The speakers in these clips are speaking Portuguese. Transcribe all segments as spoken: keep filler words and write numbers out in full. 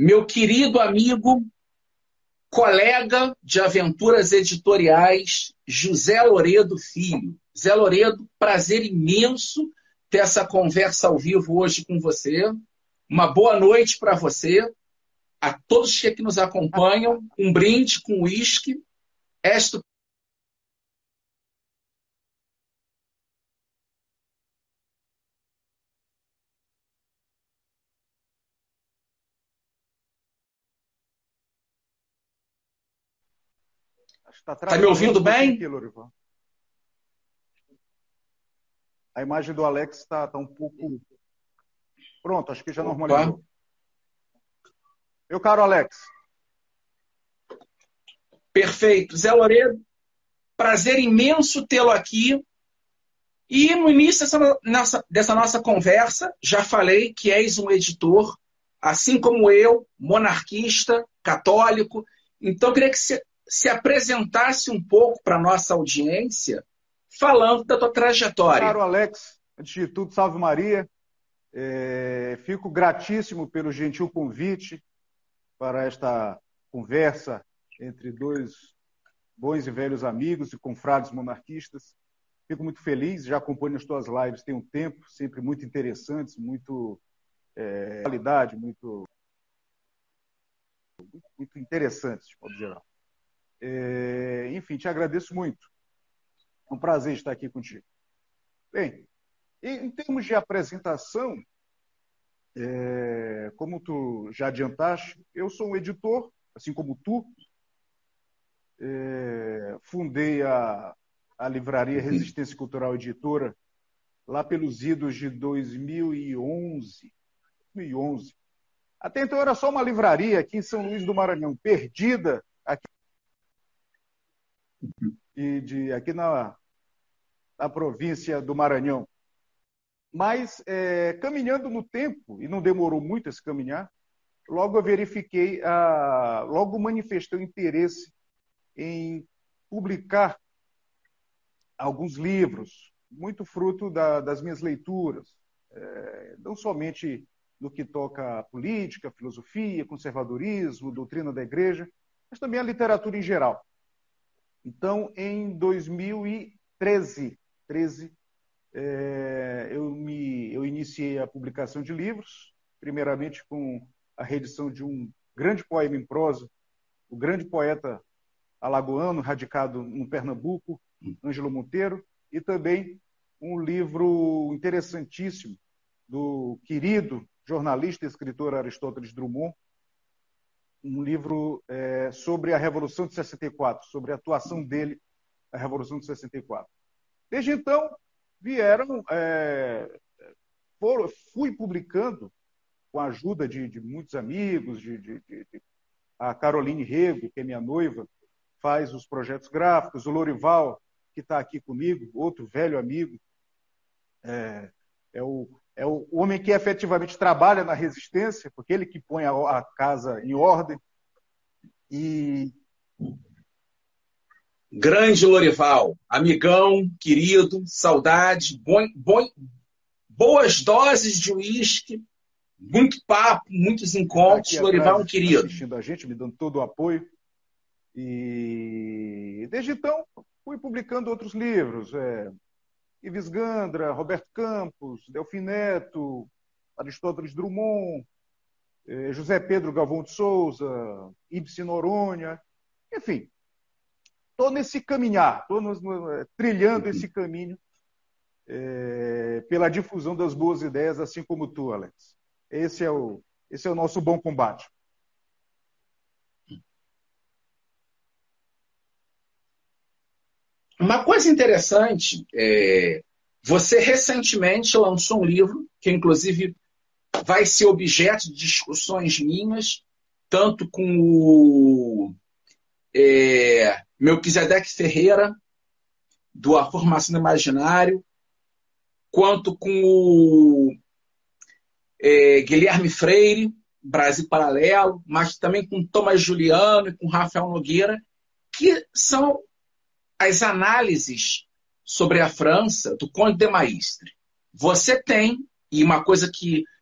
meu querido amigo, colega de aventuras editoriais, José Loredo Filho. Zé Loredo, prazer imenso ter essa conversa ao vivo hoje com você. Uma boa noite para você, a todos que aqui nos acompanham. Um brinde com uísque. Esta Está Tá me ouvindo um bem? aqui, Lorival. A imagem do Alex está tá um pouco... Pronto, acho que já Opa. normalizou. Meu caro Alex. Perfeito. Zé Loredo, prazer imenso tê-lo aqui. E no início dessa nossa, dessa nossa conversa, já falei que és um editor, assim como eu, monarquista, católico. Então, eu queria que você se apresentasse um pouco para a nossa audiência, falando da tua trajetória. Caro Alex, antes de tudo, salve Maria. É, fico gratíssimo pelo gentil convite para esta conversa entre dois bons e velhos amigos e confrades monarquistas. Fico muito feliz, já acompanho as tuas lives tem um tempo, sempre muito interessantes, muito é, qualidade, muito, muito interessantes, de modo geral. É, enfim, te agradeço muito. É um prazer estar aqui contigo. Bem, em, em termos de apresentação, é, como tu já adiantaste, eu sou um editor, assim como tu. É, fundei a, a livraria Resistência Cultural Editora lá pelos idos de dois mil e onze. dois mil e onze. Até então era só uma livraria aqui em São Luís do Maranhão, perdida aqui, de, de, aqui na, na província do Maranhão. Mas, é, caminhando no tempo, e não demorou muito esse caminhar, logo eu verifiquei, a, logo manifestei o interesse em publicar alguns livros, muito fruto da, das minhas leituras, é, não somente no que toca a política, filosofia, conservadorismo, doutrina da igreja, mas também a literatura em geral. Então, em dois mil e treze, treze é, eu, me, eu iniciei a publicação de livros, primeiramente com a reedição de um grande poema em prosa, o grande poeta alagoano, radicado no Pernambuco, Ângelo Monteiro, e também um livro interessantíssimo do querido jornalista e escritor Aristóteles Drummond, um livro é, sobre a Revolução de sessenta e quatro, sobre a atuação dele na Revolução de sessenta e quatro. Desde então, vieram, é, foram, fui publicando, com a ajuda de, de muitos amigos, de, de, de, de a Caroline Rego, que é minha noiva, faz os projetos gráficos, o Lorival, que está aqui comigo, outro velho amigo, é, é, o, é o homem que efetivamente trabalha na resistência, porque ele que põe a, a casa em ordem. E... Grande Lorival, amigão, querido, saudade, bom, bom, boas doses de uísque, muito papo, muitos encontros. Tá Lorival, um querido. Assistindo a gente, me dando todo o apoio. E desde então fui publicando outros livros, é, Ives Gandra, Roberto Campos, Delfim Neto, Aristóteles Drummond, é, José Pedro Galvão de Souza, Ibsen Noronha, enfim, estou nesse caminhar, estou trilhando esse caminho é, pela difusão das boas ideias, assim como tu, Alex. Esse é o, esse é o nosso bom combate. Uma coisa interessante, é, você recentemente lançou um livro, que inclusive vai ser objeto de discussões minhas, tanto com o é, Melquisedeque Ferreira, do A Formação do Imaginário, quanto com o é, Guilherme Freire, Brasil Paralelo, mas também com Thomas Juliano e com Rafael Nogueira, que são as análises sobre a França do Conde de Maistre. Você tem, e uma coisa que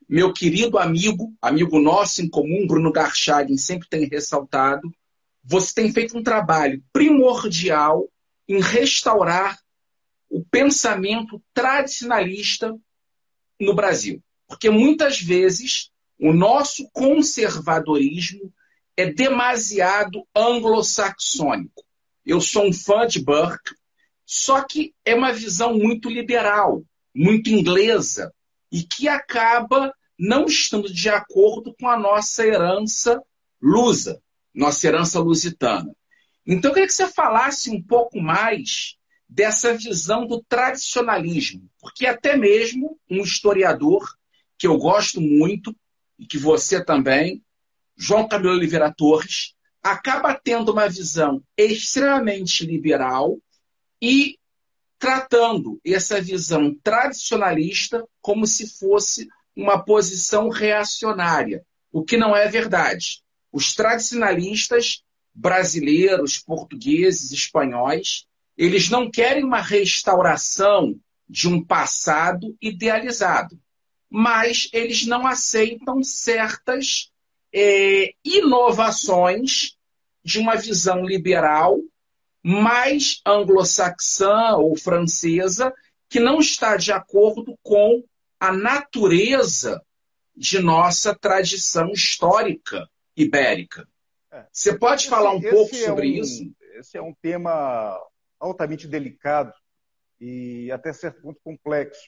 meu querido amigo, amigo nosso em comum, Bruno Garchagen, sempre tem ressaltado, você tem feito um trabalho primordial em restaurar o pensamento tradicionalista no Brasil. Porque muitas vezes o nosso conservadorismo é demasiado anglo-saxônico. Eu sou um fã de Burke, só que é uma visão muito liberal, muito inglesa, e que acaba não estando de acordo com a nossa herança lusa, nossa herança lusitana. Então, eu queria que você falasse um pouco mais dessa visão do tradicionalismo, porque até mesmo um historiador que eu gosto muito, e que você também, João Camilo Oliveira Torres, acaba tendo uma visão extremamente liberal e tratando essa visão tradicionalista como se fosse uma posição reacionária, o que não é verdade. Os tradicionalistas brasileiros, portugueses, espanhóis, eles não querem uma restauração de um passado idealizado, mas eles não aceitam certas é, inovações de uma visão liberal mais anglo-saxã ou francesa, que não está de acordo com a natureza de nossa tradição histórica ibérica. Você pode esse, falar um pouco é sobre um, isso? Esse é um tema altamente delicado e até certo ponto complexo.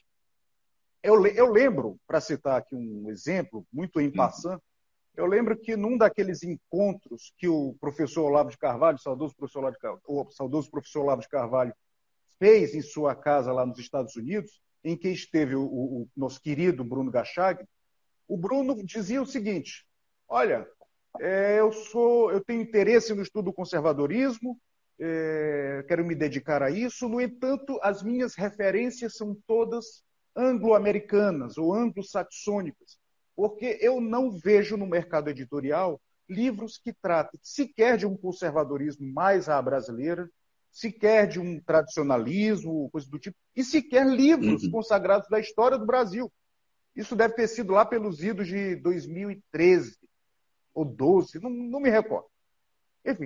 Eu, eu lembro, para citar aqui um exemplo, muito em passant, eu lembro que num daqueles encontros que o professor Olavo de Carvalho, o saudoso professor Olavo de Carvalho, o saudoso professor Olavo de Carvalho, fez em sua casa lá nos Estados Unidos, em que esteve o, o, o nosso querido Bruno Garchagen, o Bruno dizia o seguinte: olha, é, eu, sou, eu tenho interesse no estudo do conservadorismo, é, quero me dedicar a isso, no entanto, as minhas referências são todas anglo-americanas ou anglo-saxônicas, porque eu não vejo no mercado editorial livros que tratem sequer de um conservadorismo mais à brasileira, sequer de um tradicionalismo, coisa do tipo, e sequer livros Uhum. consagrados da história do Brasil. Isso deve ter sido lá pelos idos de dois mil e treze ou doze, não, não me recordo. Enfim.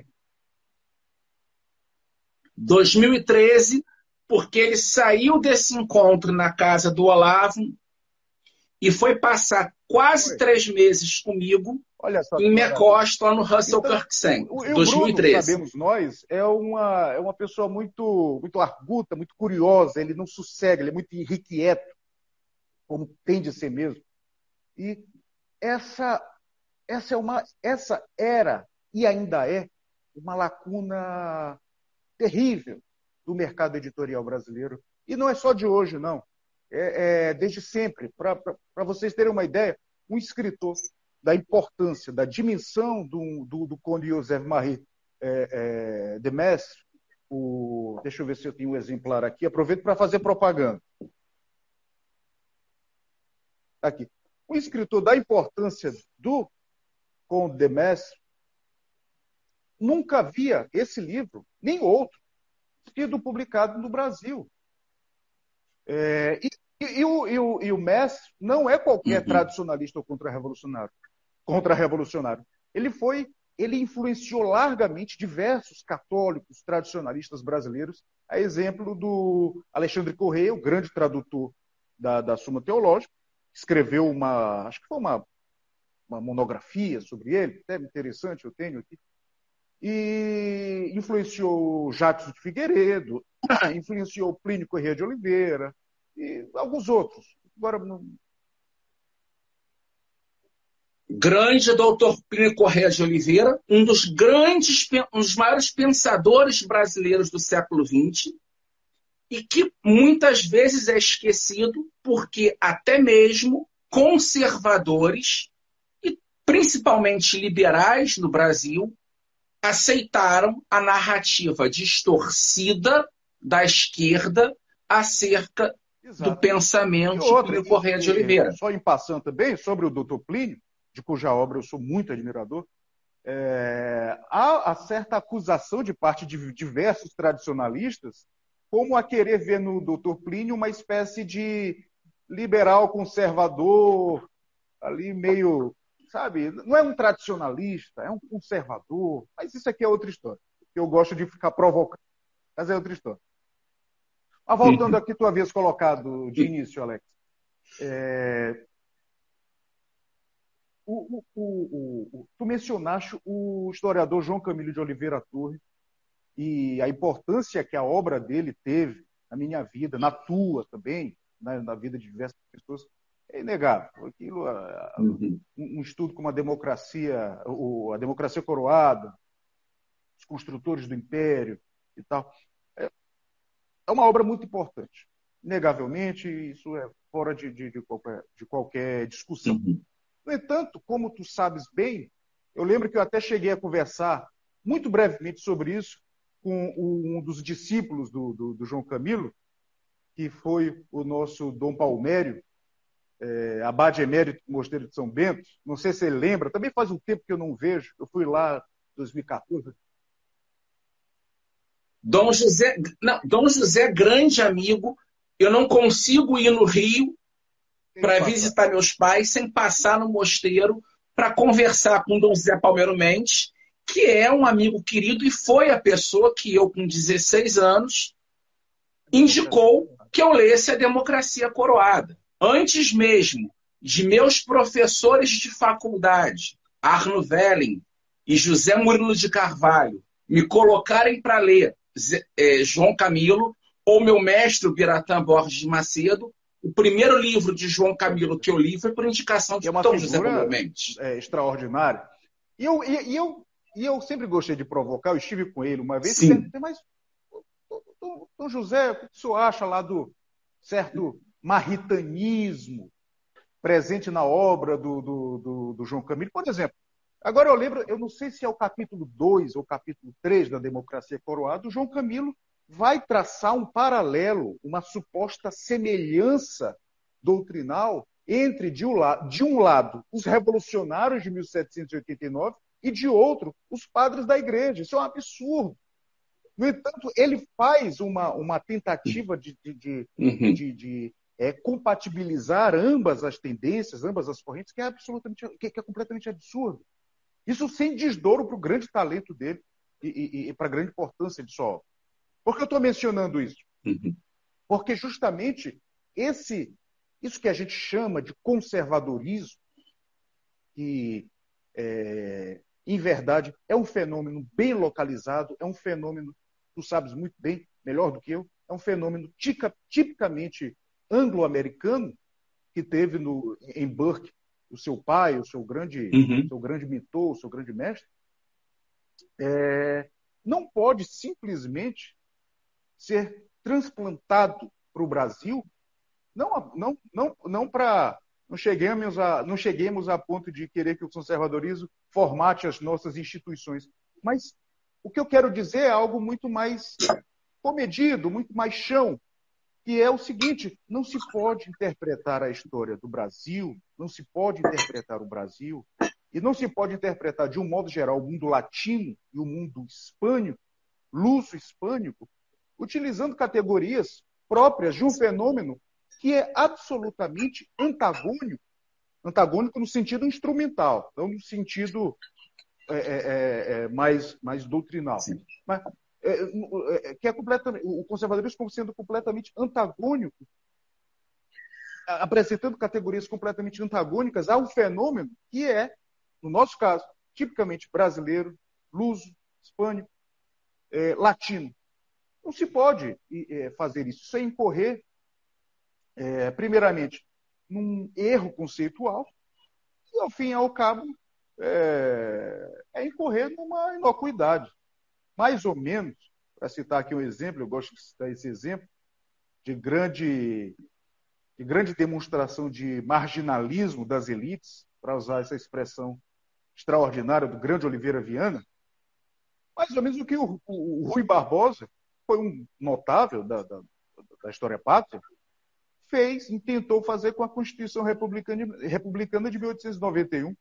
dois mil e treze, porque ele saiu desse encontro na casa do Olavo e foi passar quase Foi. três meses comigo Olha só em que maravilha. McCost, lá no Russell Então, Kirk Center, o, e o dois mil e Bruno, treze. sabemos nós, é uma, é uma pessoa muito, muito arguta, muito curiosa, ele não sossega, ele é muito irrequieto, como tem de ser mesmo. E essa, essa, é uma, essa era, e ainda é, uma lacuna terrível do mercado editorial brasileiro. E não é só de hoje, não. É, é desde sempre. Para vocês terem uma ideia, um escritor da importância, da dimensão do, do, do Conde Joseph Marie é, é, de Maistre, o, deixa eu ver se eu tenho um exemplar aqui, aproveito para fazer propaganda. Aqui. Um escritor da importância do Conde de Maistre nunca havia esse livro, nem outro, sido publicado no Brasil. É, e, e, e, o, e, o, e o Mestre não é qualquer Uhum. tradicionalista ou contra-revolucionário. Contra-revolucionário. Ele foi, ele influenciou largamente diversos católicos tradicionalistas brasileiros, a exemplo do Alexandre Correia, o grande tradutor da, da Suma Teológica, escreveu uma, acho que foi uma, uma monografia sobre ele, até interessante, eu tenho aqui, e influenciou Jacques de Figueiredo, influenciou Plínio Corrêa de Oliveira e alguns outros. Agora não... Grande doutor Plínio Corrêa de Oliveira, um dos grandes, um dos maiores pensadores brasileiros do século vinte, e que muitas vezes é esquecido porque até mesmo conservadores, e principalmente liberais no Brasil, aceitaram a narrativa distorcida da esquerda acerca Exato. do pensamento de Plínio Corrêa de Oliveira. Só em passando também, sobre o doutor Plínio, de cuja obra eu sou muito admirador, é, há a certa acusação de parte de diversos tradicionalistas como a querer ver no doutor Plínio uma espécie de liberal conservador ali meio, sabe, não é um tradicionalista, é um conservador, mas isso aqui é outra história. Eu gosto de ficar provocando, mas é outra história. Mas voltando aqui, tu havias colocado de início, Alex, é, o, o, o, o, tu mencionaste o historiador João Camilo de Oliveira Torres e a importância que a obra dele teve na minha vida, na tua também, na, na vida de diversas pessoas, é inegável. Aquilo, a, Uhum. um, um estudo como a democracia, o, a democracia coroada, os construtores do império e tal, é, é uma obra muito importante. Inegavelmente, isso é fora de, de, de, qualquer, de qualquer discussão. Uhum. No entanto, como tu sabes bem, eu lembro que eu até cheguei a conversar muito brevemente sobre isso com um dos discípulos do, do, do João Camilo, que foi o nosso Dom Palmério, é, abade emérito do Mosteiro de São Bento. Não sei se ele lembra, também faz um tempo que eu não vejo. Eu fui lá em dois mil e quatorze. Dom José, não, Dom José é grande amigo. Eu não consigo ir no Rio para visitar meus pais sem passar no mosteiro para conversar com Dom José Palmeiro Mendes, que é um amigo querido e foi a pessoa que eu, com dezesseis anos, indicou que eu lesse A Democracia Coroada. Antes mesmo de meus professores de faculdade, Arno Velling e José Murilo de Carvalho, me colocarem para ler é, João Camilo, ou meu mestre, o Biratã Borges de Macedo, o primeiro livro de João Camilo que eu li foi por indicação de é uma Dom José Palmeiro figura Mendes. é, extraordinária. E eu, e, e eu, e eu sempre gostei de provocar, eu estive com ele uma vez, e perguntei, mas Dom José, o que o senhor acha lá do certo marritanismo presente na obra do, do, do, do João Camilo? Por exemplo, agora eu lembro, eu não sei se é o capítulo dois ou capítulo três da Democracia Coroada, o João Camilo vai traçar um paralelo, uma suposta semelhança doutrinal entre, de um, lado, de um lado, os revolucionários de mil setecentos e oitenta e nove e, de outro, os padres da igreja. Isso é um absurdo. No entanto, ele faz uma, uma tentativa de, de, de, Uhum. de, de é, compatibilizar ambas as tendências, ambas as correntes, que é, absolutamente, que, que é completamente absurdo. Isso sem desdouro para o grande talento dele e, e, e para a grande importância de sua obra. Por que eu estou mencionando isso? Uhum. Porque justamente esse, isso que a gente chama de conservadorismo, que, é, em verdade, é um fenômeno bem localizado, é um fenômeno, tu sabes muito bem, melhor do que eu, é um fenômeno tica, tipicamente anglo-americano, que teve no, em Burke o seu pai, o seu grande, Uhum. seu grande mentor, o seu grande mestre, é, não pode simplesmente ser transplantado para o Brasil, não, não, não, não para não cheguemos a não cheguemos a ponto de querer que o conservadorismo formate as nossas instituições, mas o que eu quero dizer é algo muito mais comedido, muito mais chão, que é o seguinte: não se pode interpretar a história do Brasil, não se pode interpretar o Brasil e não se pode interpretar de um modo geral o mundo latino e o mundo hispânico, luso-hispânico, utilizando categorias próprias de um fenômeno que é absolutamente antagônico, antagônico no sentido instrumental, não no sentido é, é, é, mais, mais doutrinal. Sim. Mas, é, é, que é completamente, o conservadorismo como sendo completamente antagônico, apresentando categorias completamente antagônicas ao fenômeno que é, no nosso caso, tipicamente brasileiro, luso, hispânico, é, latino. Não se pode é, fazer isso. Isso é incorrer, é, primeiramente, num erro conceitual e, ao fim e ao cabo, é, é incorrer numa inocuidade. Mais ou menos, para citar aqui um exemplo, eu gosto de citar esse exemplo, de grande, de grande demonstração de marginalismo das elites, para usar essa expressão extraordinária do grande Oliveira Viana, mais ou menos o que o, o, o Rui Barbosa, foi um notável da, da, da história pátria, fez e tentou fazer com a Constituição Republicana, Republicana de mil oitocentos e noventa e um.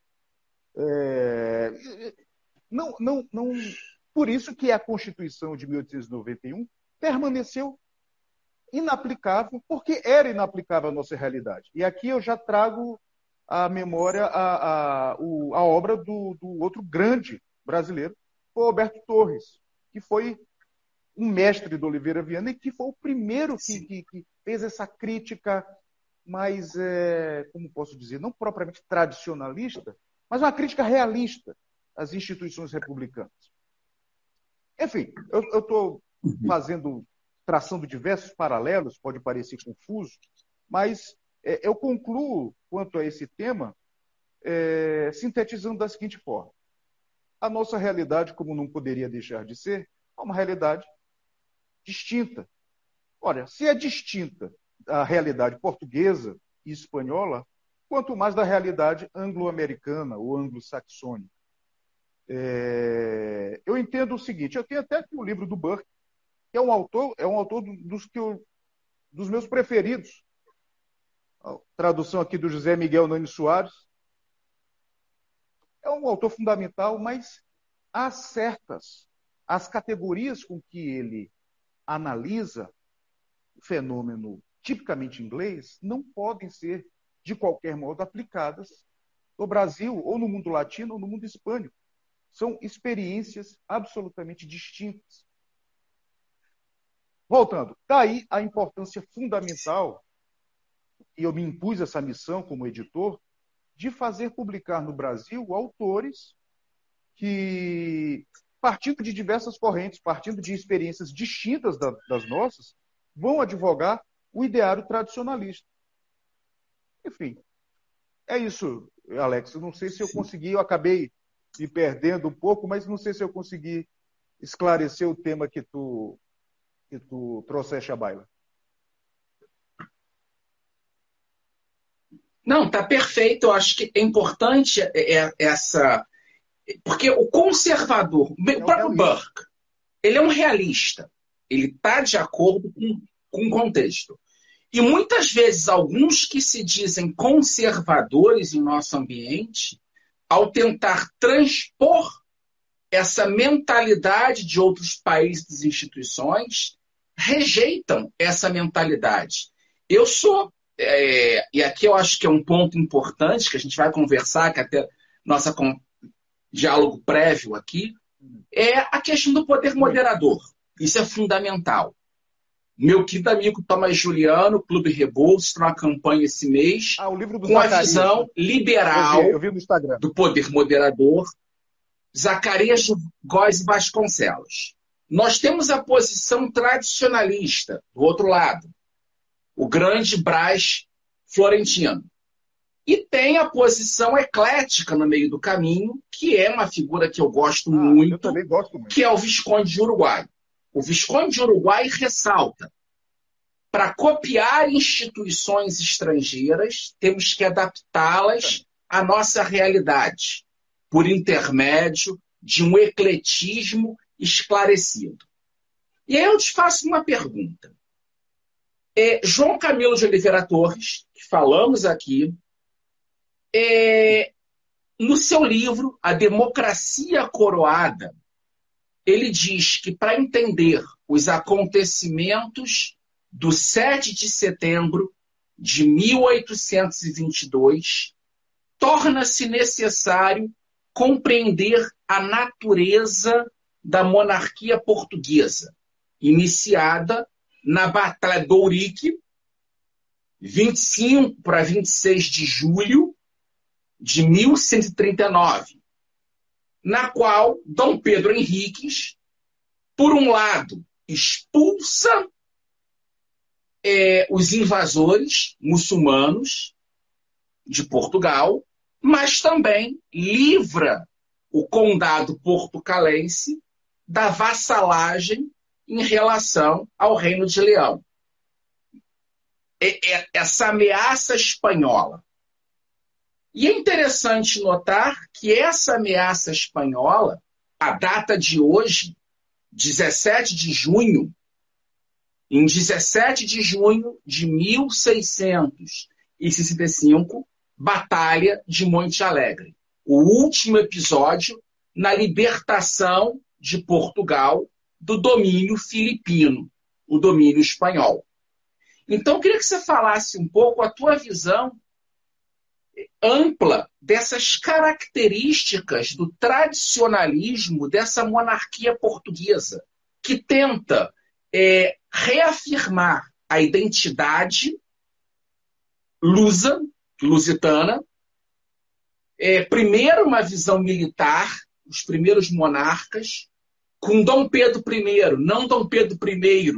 É, não, não, não, por isso que a Constituição de mil oitocentos e noventa e um permaneceu inaplicável, porque era inaplicável à nossa realidade. E aqui eu já trago à memória a, a, o, a obra do, do outro grande brasileiro, foi Alberto Torres, que foi um mestre do Oliveira Viana e que foi o primeiro que, que, que fez essa crítica mais, é, como posso dizer, não propriamente tradicionalista, mas uma crítica realista às instituições republicanas. Enfim, eu estou fazendo, traçando diversos paralelos, pode parecer confuso, mas é, eu concluo quanto a esse tema é, sintetizando da seguinte forma. A nossa realidade, como não poderia deixar de ser, é uma realidade distinta. Olha, se é distinta da realidade portuguesa e espanhola, quanto mais da realidade anglo-americana ou anglo-saxônica. É... Eu entendo o seguinte, eu tenho até aqui o livro do Burke, que é um autor, é um autor dos, que eu, dos meus preferidos. A tradução aqui do José Miguel Nunes Soares. É um autor fundamental, mas há certas, as categorias com que ele analisa o fenômeno tipicamente inglês não podem ser, de qualquer modo, aplicadas no Brasil, ou no mundo latino, ou no mundo hispânico. São experiências absolutamente distintas. Voltando, daí a importância fundamental, e eu me impus essa missão como editor, de fazer publicar no Brasil autores que, partindo de diversas correntes, partindo de experiências distintas da, das nossas, vão advogar o ideário tradicionalista. Enfim, é isso, Alex. Eu não sei se eu consegui, eu acabei me perdendo um pouco, mas não sei se eu consegui esclarecer o tema que tu, que tu trouxeste à baila. Não, está perfeito. Eu acho que é importante essa... Porque o conservador, o próprio Burke, ele é um realista. Ele está de acordo com, com o contexto. E muitas vezes, alguns que se dizem conservadores em nosso ambiente, ao tentar transpor essa mentalidade de outros países e instituições, rejeitam essa mentalidade. Eu sou, é, e aqui eu acho que é um ponto importante, que a gente vai conversar, que até nossa diálogo prévio aqui, é a questão do poder moderador. Isso é fundamental. Meu querido amigo Thomas Juliano, Clube Rebouças, tem uma campanha esse mês ah, o livro do com Zacarias, a visão né? liberal eu vi, eu vi no Instagram. do poder moderador, Zacarias Góes Vasconcelos. Nós temos a posição tradicionalista, do outro lado, o grande Brás Florentino. E tem a posição eclética no meio do caminho, que é uma figura que eu gosto ah, muito, eu também gosto muito, que é o Visconde de Uruguai. O Visconde de Uruguai ressalta: para copiar instituições estrangeiras, temos que adaptá-las à nossa realidade, por intermédio de um ecletismo esclarecido. E aí eu te faço uma pergunta. É, João Camilo de Oliveira Torres, que falamos aqui, é, no seu livro A Democracia Coroada, ele diz que para entender os acontecimentos do sete de setembro de mil oitocentos e vinte e dois, torna-se necessário compreender a natureza da monarquia portuguesa, iniciada na Batalha do Ourique, vinte e cinco para vinte e seis de julho de mil cento e trinta e nove, na qual Dom Pedro Henriques, por um lado, expulsa é, os invasores muçulmanos de Portugal, mas também livra o condado portucalense da vassalagem em relação ao Reino de Leão. É, é, essa ameaça espanhola. E é interessante notar que essa ameaça espanhola, a data de hoje, dezessete de junho, em dezessete de junho de mil seiscentos e sessenta e cinco, Batalha de Monte Alegre. O último episódio na libertação de Portugal do domínio filipino, o domínio espanhol. Então, eu queria que você falasse um pouco a tua visão ampla dessas características do tradicionalismo dessa monarquia portuguesa, que tenta é, reafirmar a identidade lusa, lusitana, é, primeiro uma visão militar, os primeiros monarcas, com Dom Pedro I, não Dom Pedro I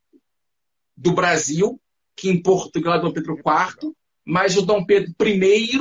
do Brasil, que em Portugal é Dom Pedro quarto, mas o Dom Pedro I,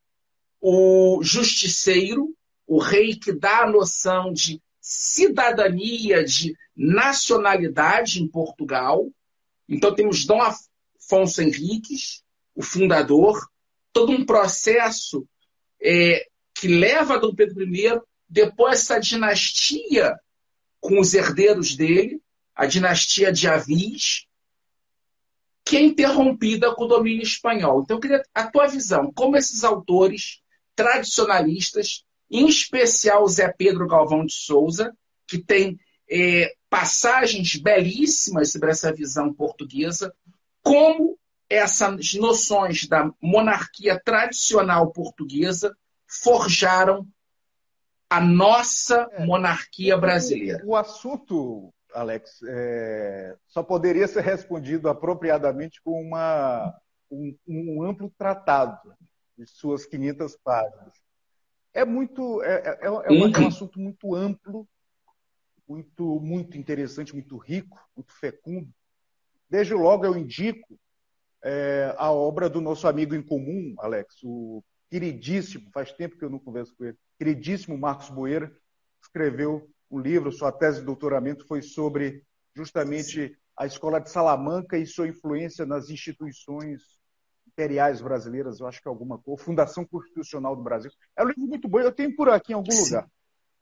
o justiceiro, o rei que dá a noção de cidadania, de nacionalidade em Portugal. Então temos Dom Afonso Henriques, o fundador, todo um processo é, que leva a Dom Pedro I, depois essa dinastia com os herdeiros dele, a dinastia de Avis, que é interrompida com o domínio espanhol. Então, eu queria a tua visão, como esses autores tradicionalistas, em especial Zé Pedro Galvão de Souza, que tem é, passagens belíssimas sobre essa visão portuguesa, como essas noções da monarquia tradicional portuguesa forjaram a nossa É, monarquia brasileira. O, o assunto, Alex, é, só poderia ser respondido apropriadamente com uma, um, um amplo tratado de suas quinhentas páginas. É muito, é, é, é, uma, é um assunto muito amplo, muito, muito interessante, muito rico, muito fecundo. Desde logo eu indico é, a obra do nosso amigo em comum, Alex, o queridíssimo, faz tempo que eu não converso com ele, queridíssimo Marcos Boeira, escreveu um livro, sua tese de doutoramento foi sobre justamente a Escola de Salamanca e sua influência nas instituições imperiais brasileiras, eu acho que é alguma coisa, Fundação Constitucional do Brasil. É um livro muito bom, eu tenho por aqui em algum Sim. lugar.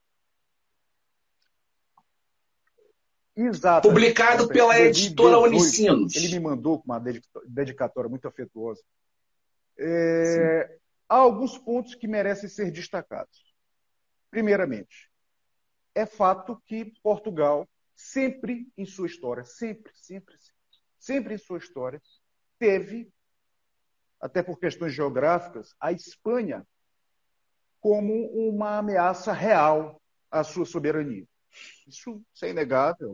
Exato. Publicado pela editora Unicinos. Ele me mandou com uma dedicatória muito afetuosa. É, há alguns pontos que merecem ser destacados. Primeiramente, é fato que Portugal, sempre em sua história, sempre, sempre, sempre em sua história, teve, até por questões geográficas, a Espanha como uma ameaça real à sua soberania. Isso, isso é inegável.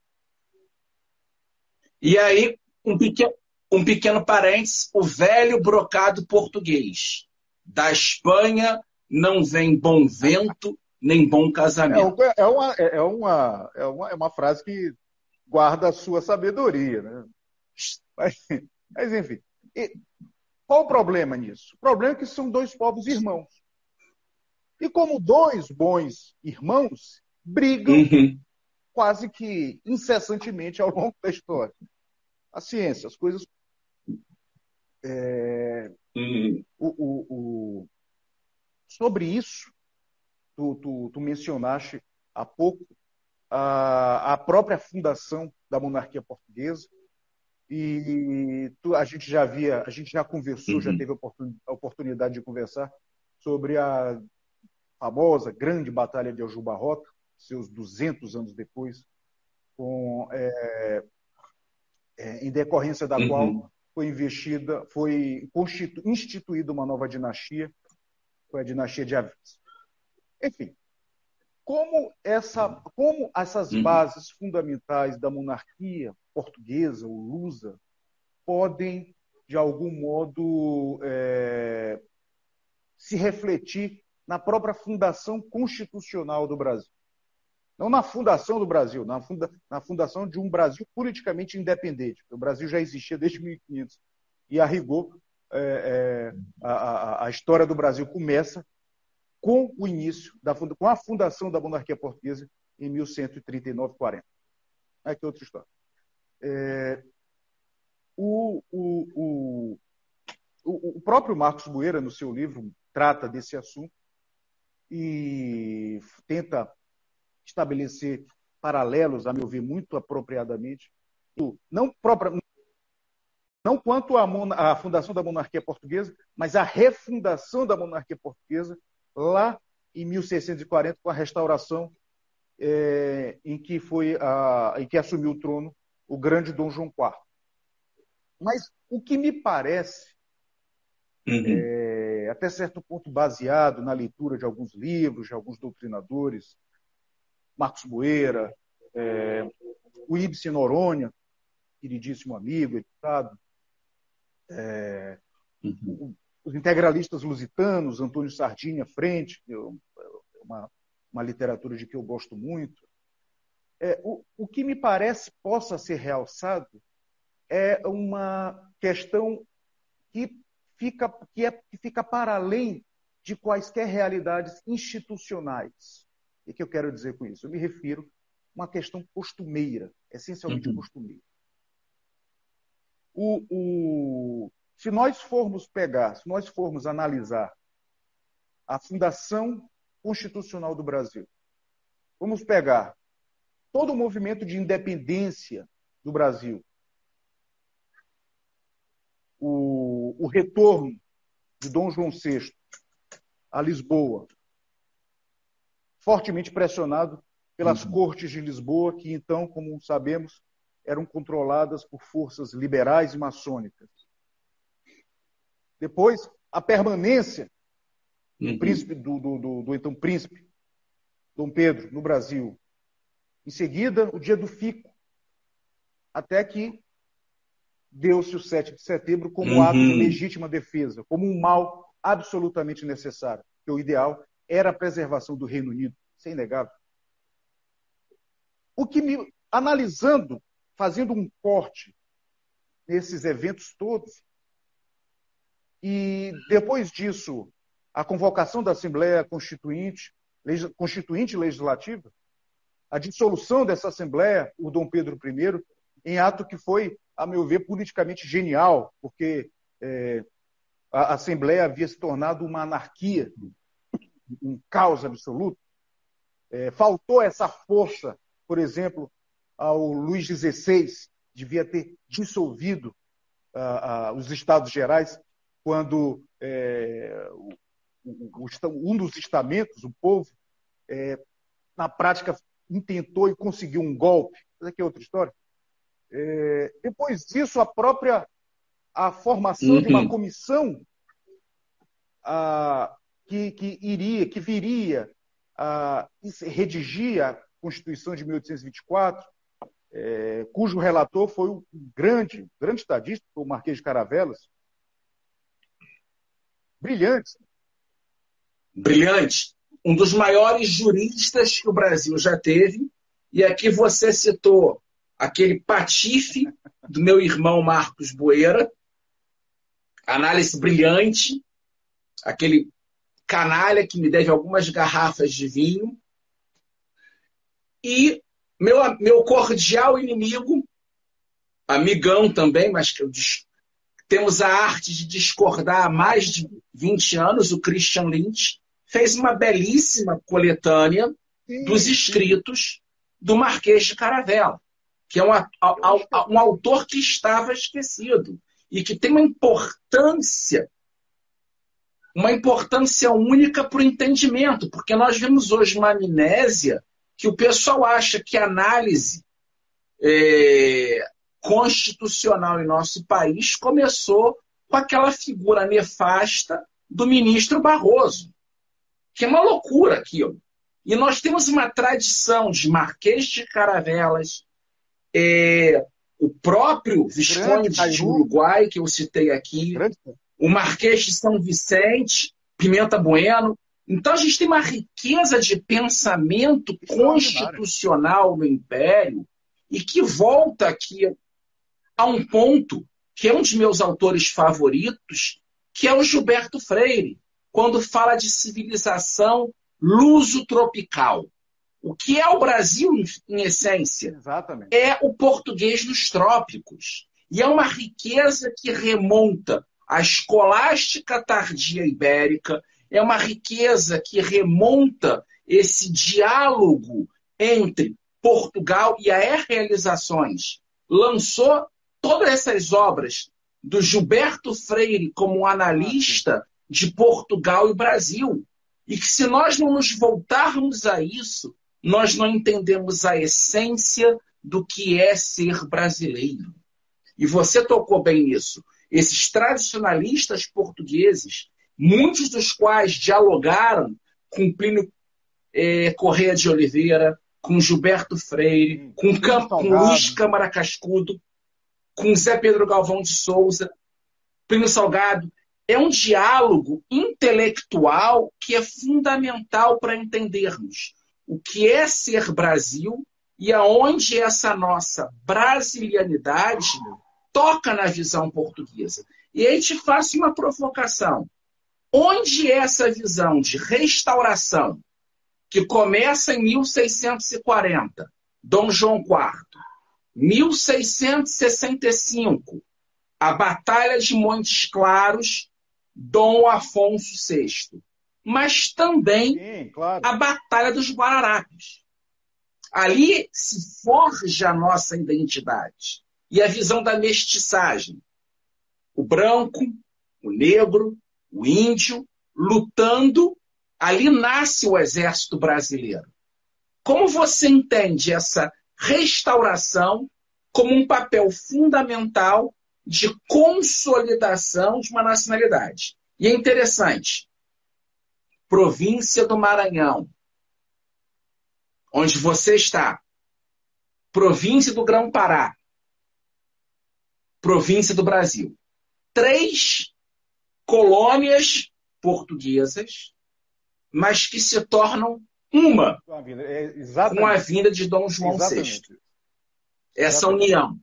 E aí, um pequeno, um pequeno parênteses, o velho brocado português. Da Espanha não vem bom vento, nem bom casamento. É, é, uma, é, uma, é, uma, é uma frase que guarda a sua sabedoria. Né? Mas, mas, enfim. E qual o problema nisso? O problema é que são dois povos irmãos. E como dois bons irmãos, brigam uhum. quase que incessantemente ao longo da história. A ciência, as coisas... É, uhum. o, o, o... Sobre isso, tu, tu, tu mencionaste há pouco a, a própria fundação da monarquia portuguesa, e tu, a gente já havia, a gente já conversou, uhum. já teve a oportunidade de conversar sobre a famosa grande batalha de Aljubarrota, seus duzentos anos depois, com, é, é, em decorrência da uhum. qual foi investida, foi instituída uma nova dinastia, foi a dinastia de Avis. Enfim, como, essa, como essas uhum. bases fundamentais da monarquia portuguesa, ou lusa, podem, de algum modo, é, se refletir na própria fundação constitucional do Brasil. Não na fundação do Brasil, na, funda, na fundação de um Brasil politicamente independente. O Brasil já existia desde mil e quinhentos. E, a rigor, é, é, a, a história do Brasil começa com o início, da, com a fundação da monarquia portuguesa em mil cento e trinta e nove, quarenta. Aqui é outra história. É, o, o, o, o próprio Marcos Boeira, no seu livro, trata desse assunto e tenta estabelecer paralelos, a meu ver, muito apropriadamente, não, própria, não quanto à, à fundação da monarquia portuguesa, mas à refundação da monarquia portuguesa lá em mil seiscentos e quarenta, com a restauração é, em, que foi a, em que assumiu o trono o grande Dom João quarto. Mas o que me parece uhum. é, é, até certo ponto baseado na leitura de alguns livros, de alguns doutrinadores, Marcos Boeira, é, o Ibsen Noronha, queridíssimo amigo, editado, é, Uhum. os integralistas lusitanos, Antônio Sardinha à frente, eu, uma, uma literatura de que eu gosto muito. É, o, o que me parece possa ser realçado é uma questão que fica, que é, que fica para além de quaisquer realidades institucionais. O que eu quero dizer com isso? Eu me refiro a uma questão costumeira, essencialmente Uhum. costumeira. O, o, se nós formos pegar, se nós formos analisar a fundação constitucional do Brasil, vamos pegar todo o movimento de independência do Brasil, o, o retorno de Dom João sexto a Lisboa, fortemente pressionado pelas Uhum. cortes de Lisboa, que então, como sabemos, eram controladas por forças liberais e maçônicas. Depois, a permanência do, Uhum. príncipe, do, do, do, do então príncipe Dom Pedro no Brasil. Em seguida, o dia do fico, até que deu-se o sete de setembro como ato de Uhum. legítima defesa, como um mal absolutamente necessário, porque o ideal era a preservação do Reino Unido, isso é inegável. O que me, analisando, fazendo um corte nesses eventos todos, e depois disso, a convocação da Assembleia Constituinte, Constituinte Legislativa, a dissolução dessa Assembleia por Dom Pedro I, em ato que foi, a meu ver, politicamente genial, porque é, a Assembleia havia se tornado uma anarquia, um caos absoluto. É, faltou essa força, por exemplo, ao Luís dezesseis, devia ter dissolvido uh, uh, os Estados Gerais, quando é, o, o, o, um dos estamentos, o povo, é, na prática, intentou e conseguiu um golpe. Mas aqui é outra história. É, depois disso, a própria a formação uhum. de uma comissão a, que, que iria, que viria a redigir a Constituição de mil oitocentos e vinte e quatro, é, cujo relator foi o grande, grande estadista, o Marquês de Caravelas. Brilhante. Brilhante. Um dos maiores juristas que o Brasil já teve. E aqui você citou aquele patife do meu irmão Marcos Boeira, análise brilhante, aquele canalha que me deve algumas garrafas de vinho. E meu, meu cordial inimigo, amigão também, mas que eu temos a arte de discordar há mais de vinte anos, o Christian Lynch, fez uma belíssima coletânea sim, dos escritos sim. do Marquês de Caravela, que é um, a, a, um autor que estava esquecido e que tem uma importância, uma importância única para o entendimento, porque nós vemos hoje uma amnésia que o pessoal acha que a análise é, constitucional em nosso país começou com aquela figura nefasta do ministro Barroso, que é uma loucura aquilo. E nós temos uma tradição de Marquês de Caravelas, é, o próprio Visconde de Uruguai, que eu citei aqui, Grande. o Marquês de São Vicente, Pimenta Bueno. Então a gente tem uma riqueza de pensamento constitucional no Império e que volta aqui a um ponto que é um dos meus autores favoritos, que é o Gilberto Freire, quando fala de civilização luso-tropical. O que é o Brasil, em essência? Exatamente. É o português dos trópicos. E é uma riqueza que remonta à escolástica tardia ibérica, é uma riqueza que remonta esse diálogo entre Portugal e a E Realizações. Lançou todas essas obras do Gilberto Freire como analista de Portugal e Brasil. E que se nós não nos voltarmos a isso, nós não entendemos a essência do que é ser brasileiro. E você tocou bem nisso. Esses tradicionalistas portugueses muitos dos quais dialogaram com Plínio é, Corrêa de Oliveira, com Gilberto Freire, Sim. com, Plínio Camp... com Salgado. Luiz Câmara Cascudo, com Zé Pedro Galvão de Souza, Plínio Salgado. É um diálogo intelectual que é fundamental para entendermos o que é ser Brasil e aonde essa nossa brasilianidade toca na visão portuguesa. E aí te faço uma provocação. Onde é essa visão de restauração, que começa em mil seiscentos e quarenta, Dom João quarto, mil seiscentos e sessenta e cinco, a Batalha de Montes Claros, Dom Afonso sexto, mas também Sim, claro. a Batalha dos Guararapes. Ali se forja a nossa identidade e a visão da mestiçagem. O branco, o negro, o índio, lutando, ali nasce o exército brasileiro. Como você entende essa restauração como um papel fundamental de consolidação de uma nacionalidade? E é interessante, província do Maranhão, onde você está, província do Grão-Pará, província do Brasil. Três colônias portuguesas, mas que se tornam uma É, com a vinda de Dom João Exatamente. sexto. Essa Exatamente. união.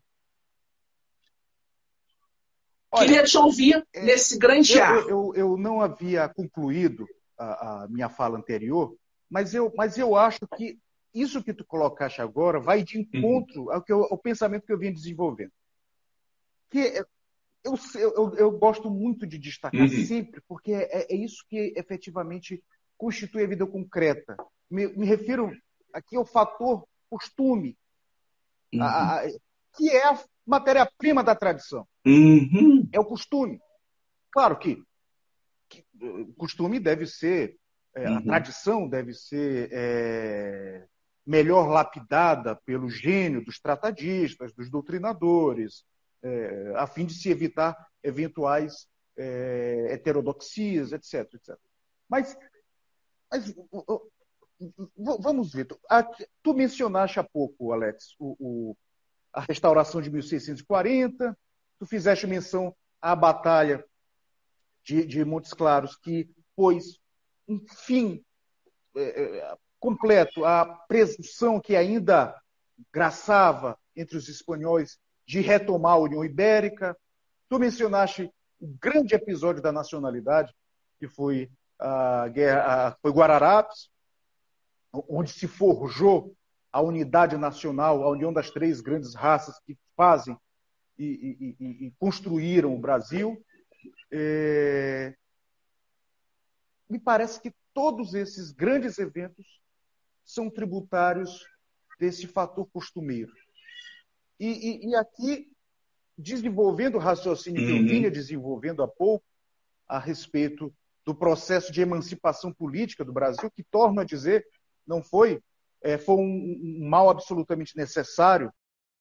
Olha, Queria te ouvir é, nesse grande eu, arco. eu, eu não havia concluído a, a minha fala anterior, mas eu, mas eu acho que isso que tu colocaste agora vai de encontro ao, que eu, ao pensamento que eu vinha desenvolvendo. Que eu, eu, eu gosto muito de destacar Uhum. sempre, porque é, é isso que efetivamente constitui a vida concreta. Me, me refiro aqui ao fator costume, Uhum. a, a, que é a matéria-prima da tradição. Uhum. É o costume. Claro que, que o costume deve ser, é, Uhum. a tradição deve ser é, melhor lapidada pelo gênio dos tratadistas, dos doutrinadores, é, a fim de se evitar eventuais é, heterodoxias, etc, etcétera. Mas, mas vamos ver. Tu mencionaste há pouco, Alex, o, o, a restauração de mil seiscentos e quarenta, tu fizeste menção à Batalha de, de Montes Claros, que pôs um fim é, completo à presunção que ainda graçava entre os espanhóis de retomar a União Ibérica. Tu mencionaste o grande episódio da nacionalidade, que foi a guerra, a, foi Guararapes, onde se forjou a unidade nacional, a união das três grandes raças que fazem e, e, e construíram o Brasil. É... Me parece que todos esses grandes eventos são tributários desse fator costumeiro. E, e, e aqui, desenvolvendo o raciocínio que eu vinha desenvolvendo há pouco a respeito do processo de emancipação política do Brasil, que, torno a dizer, não foi, é, foi um, um mal absolutamente necessário.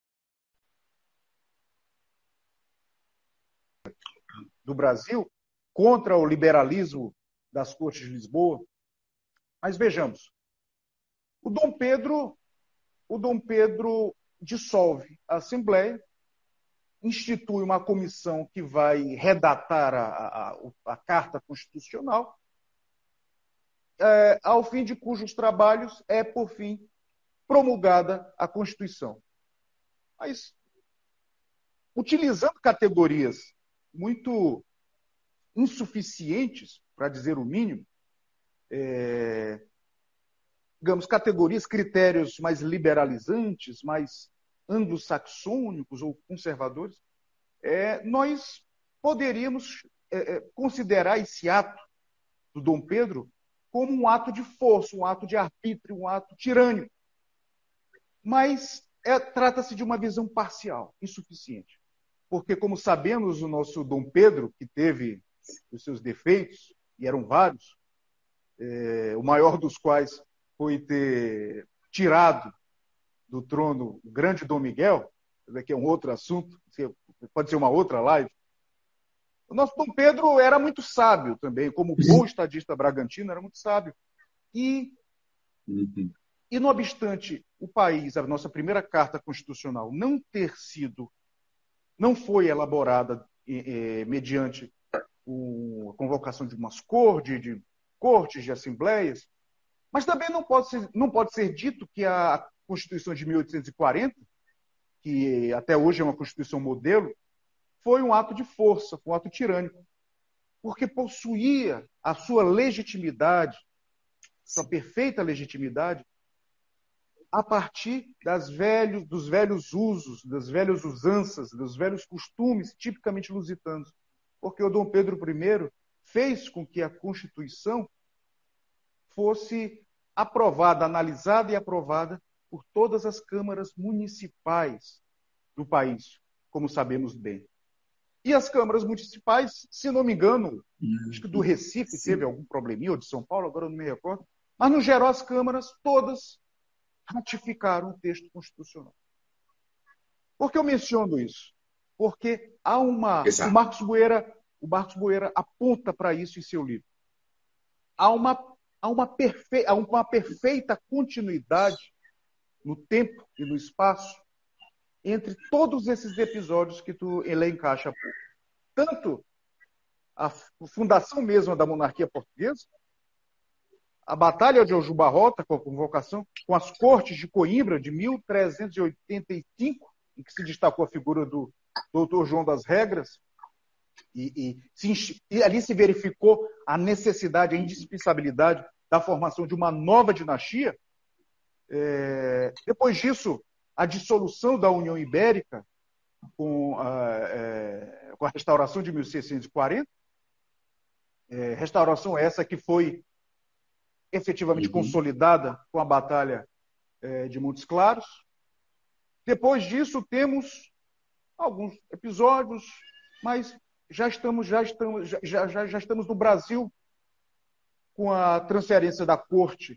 Do Brasil contra o liberalismo das Cortes de Lisboa. Mas vejamos, o Dom Pedro, o Dom Pedro dissolve a Assembleia, institui uma comissão que vai redatar a, a, a Carta Constitucional, é, ao fim de cujos trabalhos é, por fim, promulgada a Constituição. Mas, utilizando categorias muito insuficientes, para dizer o mínimo, é, digamos, categorias, critérios mais liberalizantes, mais anglo-saxônicos ou conservadores, é, nós poderíamos é, considerar esse ato do Dom Pedro como um ato de força, um ato de arbítrio, um ato tirânico. Mas é, trata-se de uma visão parcial, insuficiente. Porque, como sabemos, o nosso Dom Pedro, que teve os seus defeitos, e eram vários, é, o maior dos quais foi ter tirado do trono o grande Dom Miguel, que é um outro assunto, pode ser uma outra live, O nosso Dom Pedro era muito sábio também, como bom estadista bragantino, era muito sábio. E, Uhum. e não obstante o país, a nossa primeira carta constitucional, não ter sido, não foi elaborada eh, mediante o, a convocação de umas cortes, de, cortes, de assembleias, mas também não pode ser, não pode ser dito que a Constituição de mil oitocentos e quarenta, que até hoje é uma Constituição modelo, foi um ato de força, foi um ato tirânico, porque possuía a sua legitimidade, sua perfeita legitimidade, a partir das velhos, dos velhos usos, das velhas usanças, dos velhos costumes tipicamente lusitanos. Porque o Dom Pedro I fez com que a Constituição fosse aprovada, analisada e aprovada por todas as câmaras municipais do país, como sabemos bem. E as câmaras municipais, se não me engano, acho que do Recife Sim. teve algum probleminha, ou de São Paulo, agora eu não me recordo, mas no geral as câmaras todas ratificaram o texto constitucional. Por que eu menciono isso? Porque há uma. Exato. O Marcos Boeira, o Marcos Boeira aponta para isso em seu livro. Há uma, há, uma perfe... há uma perfeita continuidade no tempo e no espaço entre todos esses episódios que tu elencaste há pouco. Tanto a fundação mesma da monarquia portuguesa, a Batalha de Aljubarrota, com a convocação, com as Cortes de Coimbra, de mil trezentos e oitenta e cinco, em que se destacou a figura do doutor João das Regras, e, e, se, e ali se verificou a necessidade, a indispensabilidade da formação de uma nova dinastia. É, depois disso, a dissolução da União Ibérica, com a, é, com a restauração de mil seiscentos e quarenta, é, restauração essa que foi efetivamente Uhum. consolidada com a Batalha é, de Montes Claros. Depois disso, temos alguns episódios, mas já estamos, já estamos, já, já, já estamos no Brasil com a transferência da Corte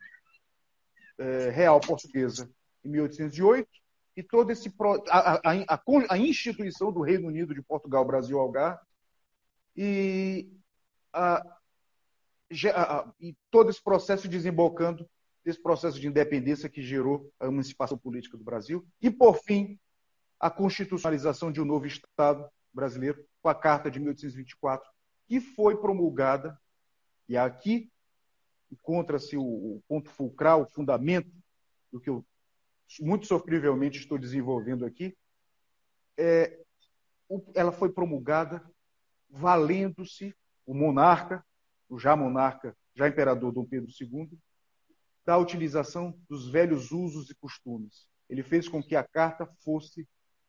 é, Real Portuguesa em mil oitocentos e oito e todo esse a, a, a, a instituição do Reino Unido de Portugal, Brasil, Algarve e, a, a, e todo esse processo desembocando desse processo de independência que gerou a emancipação política do Brasil e, por fim, a constitucionalização de um novo Estado brasileiro com a Carta de mil oitocentos e vinte e quatro, que foi promulgada, e aqui encontra-se o, o ponto fulcral, o fundamento do que eu muito sofrivelmente estou desenvolvendo aqui, é, ela foi promulgada valendo-se o monarca, o já monarca, já imperador Dom Pedro segundo, da utilização dos velhos usos e costumes. Ele fez com que a carta fosse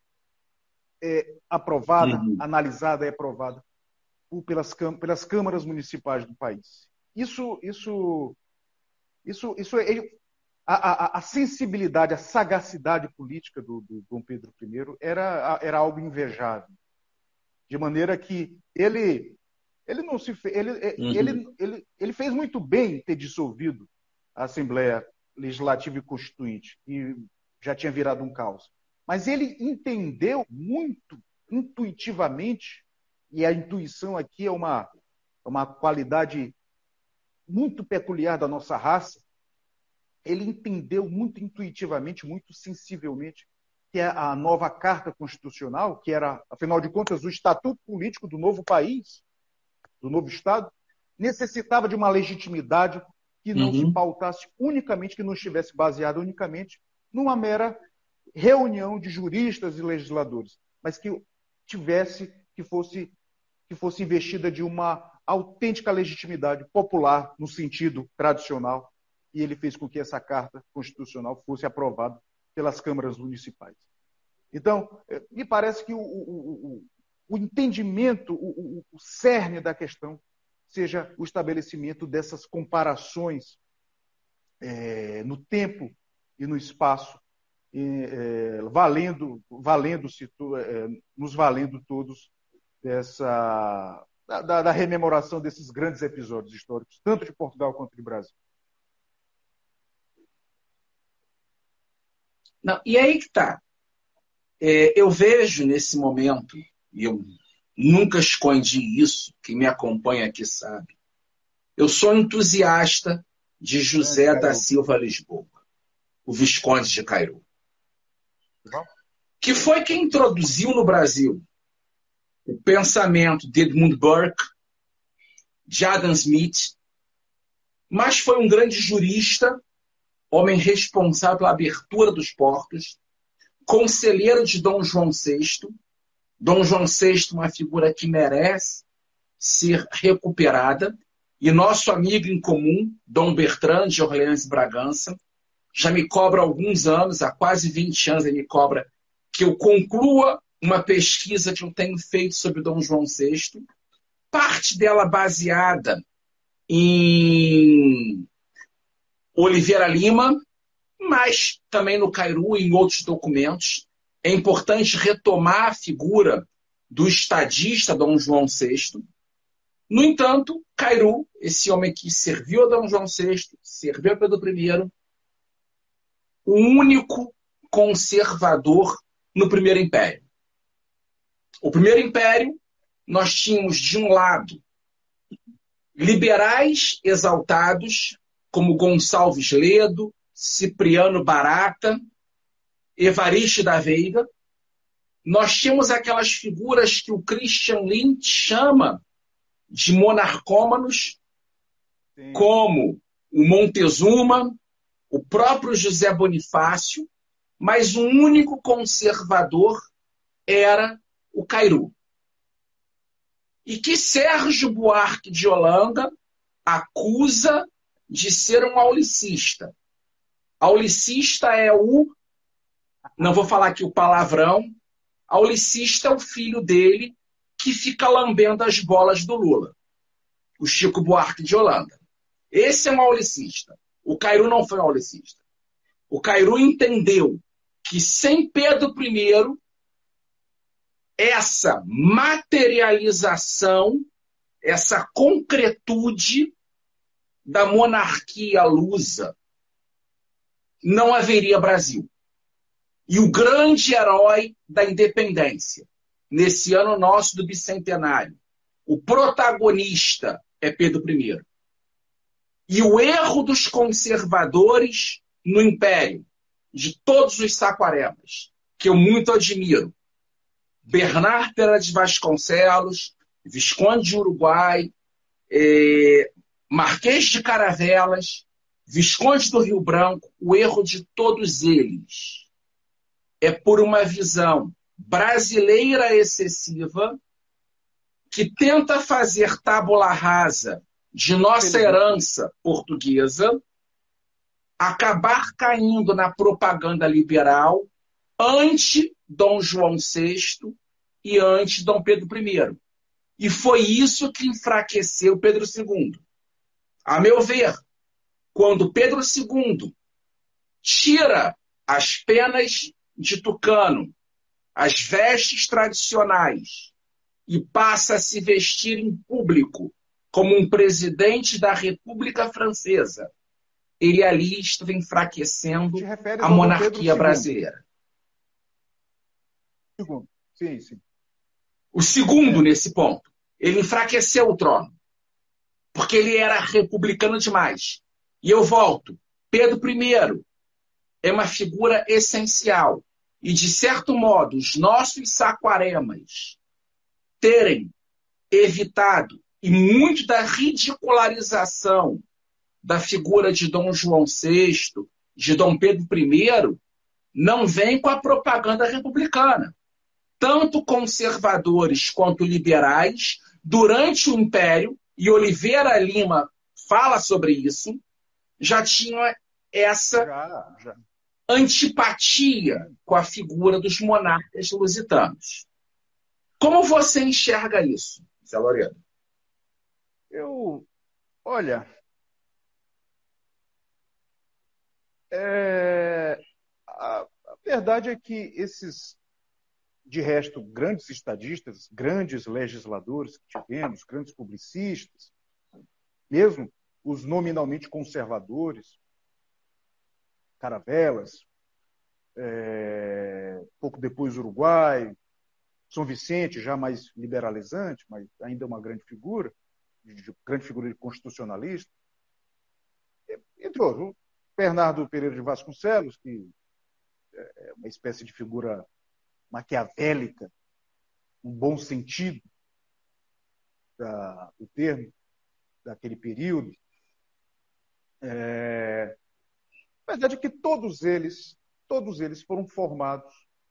é, aprovada, uhum. analisada e aprovada por, pelas, pelas câmaras municipais do país. Isso, isso, isso, isso é, a, a, a sensibilidade, a sagacidade política do, do Dom Pedro I era, era algo invejável. De maneira que ele, ele não se fe, ele, uhum. ele, ele, ele fez muito bem ter dissolvido a Assembleia Legislativa e Constituinte, e já tinha virado um caos. Mas ele entendeu muito intuitivamente, e a intuição aqui é uma, uma qualidade muito peculiar da nossa raça, ele entendeu muito intuitivamente, muito sensivelmente, que a nova Carta Constitucional, que era, afinal de contas, o estatuto político do novo país, do novo Estado, necessitava de uma legitimidade que não uhum. se pautasse unicamente, que não estivesse baseada unicamente numa mera reunião de juristas e legisladores, mas que tivesse, que fosse, que fosse investida de uma autêntica legitimidade popular, no sentido tradicional, e ele fez com que essa Carta Constitucional fosse aprovada pelas câmaras municipais. Então, me parece que o, o, o, o entendimento, o, o, o cerne da questão, seja o estabelecimento dessas comparações é, no tempo e no espaço, é, valendo, valendo-se, é, nos valendo todos dessa, da, da rememoração desses grandes episódios históricos, tanto de Portugal quanto de Brasil. Não, e aí que está. É, eu vejo nesse momento, e eu nunca escondi isso, quem me acompanha aqui sabe. Eu sou entusiasta de José da Silva Lisboa, o Visconde de Cairu, que foi quem introduziu no Brasil o pensamento de Edmund Burke, de Adam Smith, mas foi um grande jurista, homem responsável pela abertura dos portos, conselheiro de Dom João sexto. Dom João sexto, uma figura que merece ser recuperada, e nosso amigo em comum, Dom Bertrand de Orleans e Bragança, já me cobra há alguns anos, há quase vinte anos, ele me cobra que eu conclua uma pesquisa que eu tenho feito sobre Dom João sexto, parte dela baseada em Oliveira Lima, mas também no Cairu e em outros documentos. É importante retomar a figura do estadista Dom João sexto. No entanto, Cairu, esse homem que serviu a Dom João sexto, serviu a Pedro primeiro, o único conservador no Primeiro Império. O Primeiro Império, nós tínhamos, de um lado, liberais exaltados, como Gonçalves Ledo, Cipriano Barata, Evariste da Veiga. Nós tínhamos aquelas figuras que o Christian Lindh chama de monarcômanos, Sim. como o Montezuma, o próprio José Bonifácio, mas o único conservador era o Cairu. E que Sérgio Buarque de Holanda acusa de ser um aulicista. Aulicista é o... Não vou falar aqui o palavrão. Aulicista é o filho dele que fica lambendo as bolas do Lula. O Chico Buarque de Holanda. Esse é um aulicista. O Cairu não foi um aulicista. O Cairu entendeu que sem Pedro primeiro, essa materialização, essa concretude da monarquia lusa, não haveria Brasil. E o grande herói da independência, nesse ano nosso do bicentenário, o protagonista é Pedro primeiro. E o erro dos conservadores no Império, de todos os Saquaremas, que eu muito admiro, Bernard Pereira de Vasconcelos, Visconde de Uruguai, eh, Marquês de Caravelas, Visconde do Rio Branco, o erro de todos eles é por uma visão brasileira excessiva que tenta fazer tábula rasa de nossa herança portuguesa, acabar caindo na propaganda liberal anti-Dom João sexto e anti-Dom Pedro primeiro. E foi isso que enfraqueceu Pedro segundo. A meu ver, quando Pedro segundo tira as penas de tucano, as vestes tradicionais, e passa a se vestir em público como um presidente da República Francesa, ele ali estava enfraquecendo a monarquia brasileira. Segundo. Sim, sim. O segundo, é. nesse ponto, ele enfraqueceu o trono, porque ele era republicano demais. E eu volto. Pedro primeiro é uma figura essencial. E, de certo modo, os nossos saquaremas terem evitado, e muito da ridicularização da figura de Dom João sexto, de Dom Pedro primeiro, não vem com a propaganda republicana. Tanto conservadores quanto liberais, durante o Império, e Oliveira Lima fala sobre isso, já tinham essa já, já. antipatia com a figura dos monarcas lusitanos. Como você enxerga isso, Zé Loredo? Eu, olha, é, a, a verdade é que esses, de resto, grandes estadistas, grandes legisladores que tivemos, grandes publicistas, mesmo os nominalmente conservadores, Caravelas, é, pouco depois Uruguai, São Vicente, já mais liberalizante, mas ainda uma grande figura, de, grande figura de constitucionalista, entre outros. O Bernardo Pereira de Vasconcelos, que é uma espécie de figura maquiavélica, no bom sentido da, do termo, daquele período. É, a verdade é que todos eles, todos eles foram formados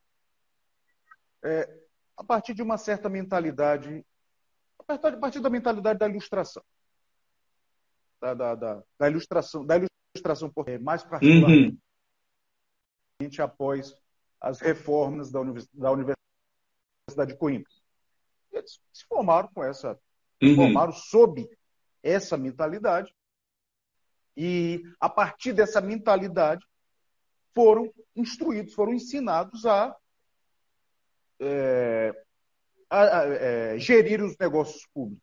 é, a partir de uma certa mentalidade, a partir da mentalidade da ilustração, da, da, da, da ilustração, da ilustração mais particularmente uhum. após as reformas da Universidade, da Universidade de Coimbra. Eles se formaram com essa, se uhum. formaram sob essa mentalidade e a partir dessa mentalidade foram instruídos, foram ensinados a, é, a, a, a gerir os negócios públicos.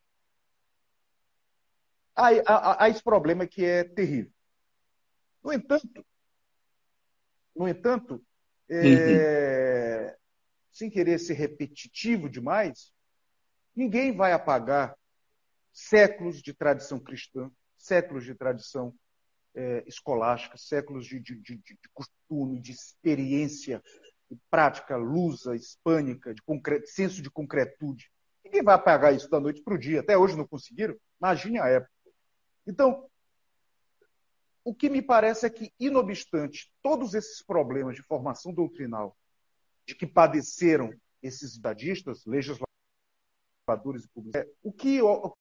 Há, há, há esse problema que é terrível. No entanto, no entanto, é, uhum. sem querer ser repetitivo demais, ninguém vai apagar séculos de tradição cristã, séculos de tradição é, escolástica, séculos de, de, de, de costume, de experiência, de prática lusa, hispânica, de concre... senso de concretude. Ninguém vai apagar isso da noite para o dia. Até hoje não conseguiram. Imagine a época. Então, o que me parece é que, inobstante todos esses problemas de formação doutrinal de que padeceram esses estadistas, legisladores e públicos, o que, o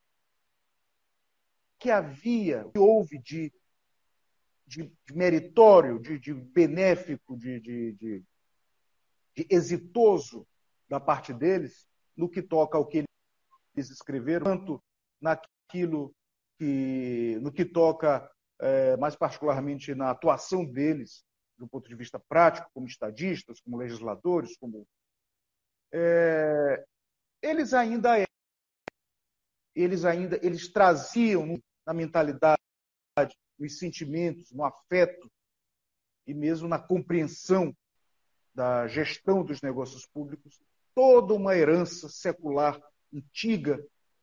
que havia, o que houve de, de, de meritório, de, de benéfico, de, de, de, de exitoso da parte deles, no que toca ao que eles escreveram, tanto naquilo que, no que toca é, mais particularmente na atuação deles, do ponto de vista prático, como estadistas, como legisladores, como é, eles ainda eles ainda eles traziam na mentalidade, nos sentimentos, no afeto e mesmo na compreensão da gestão dos negócios públicos toda uma herança secular antiga,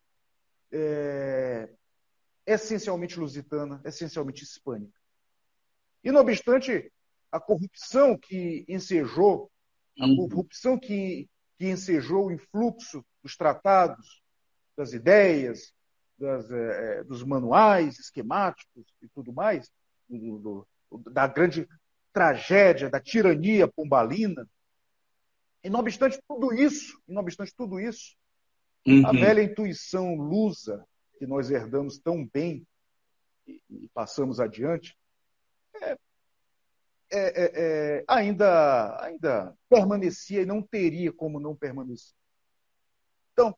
é, essencialmente lusitana, essencialmente hispânica. E, não obstante, a corrupção que ensejou, a corrupção que, que ensejou o influxo dos tratados, das ideias, das, é, dos manuais esquemáticos e tudo mais, do, do, da grande tragédia, da tirania pombalina. E, não obstante tudo isso, e não obstante tudo isso, uhum. a velha intuição lusa que nós herdamos tão bem e, e passamos adiante, é, é, é, é, ainda, ainda permanecia e não teria como não permanecer. Então,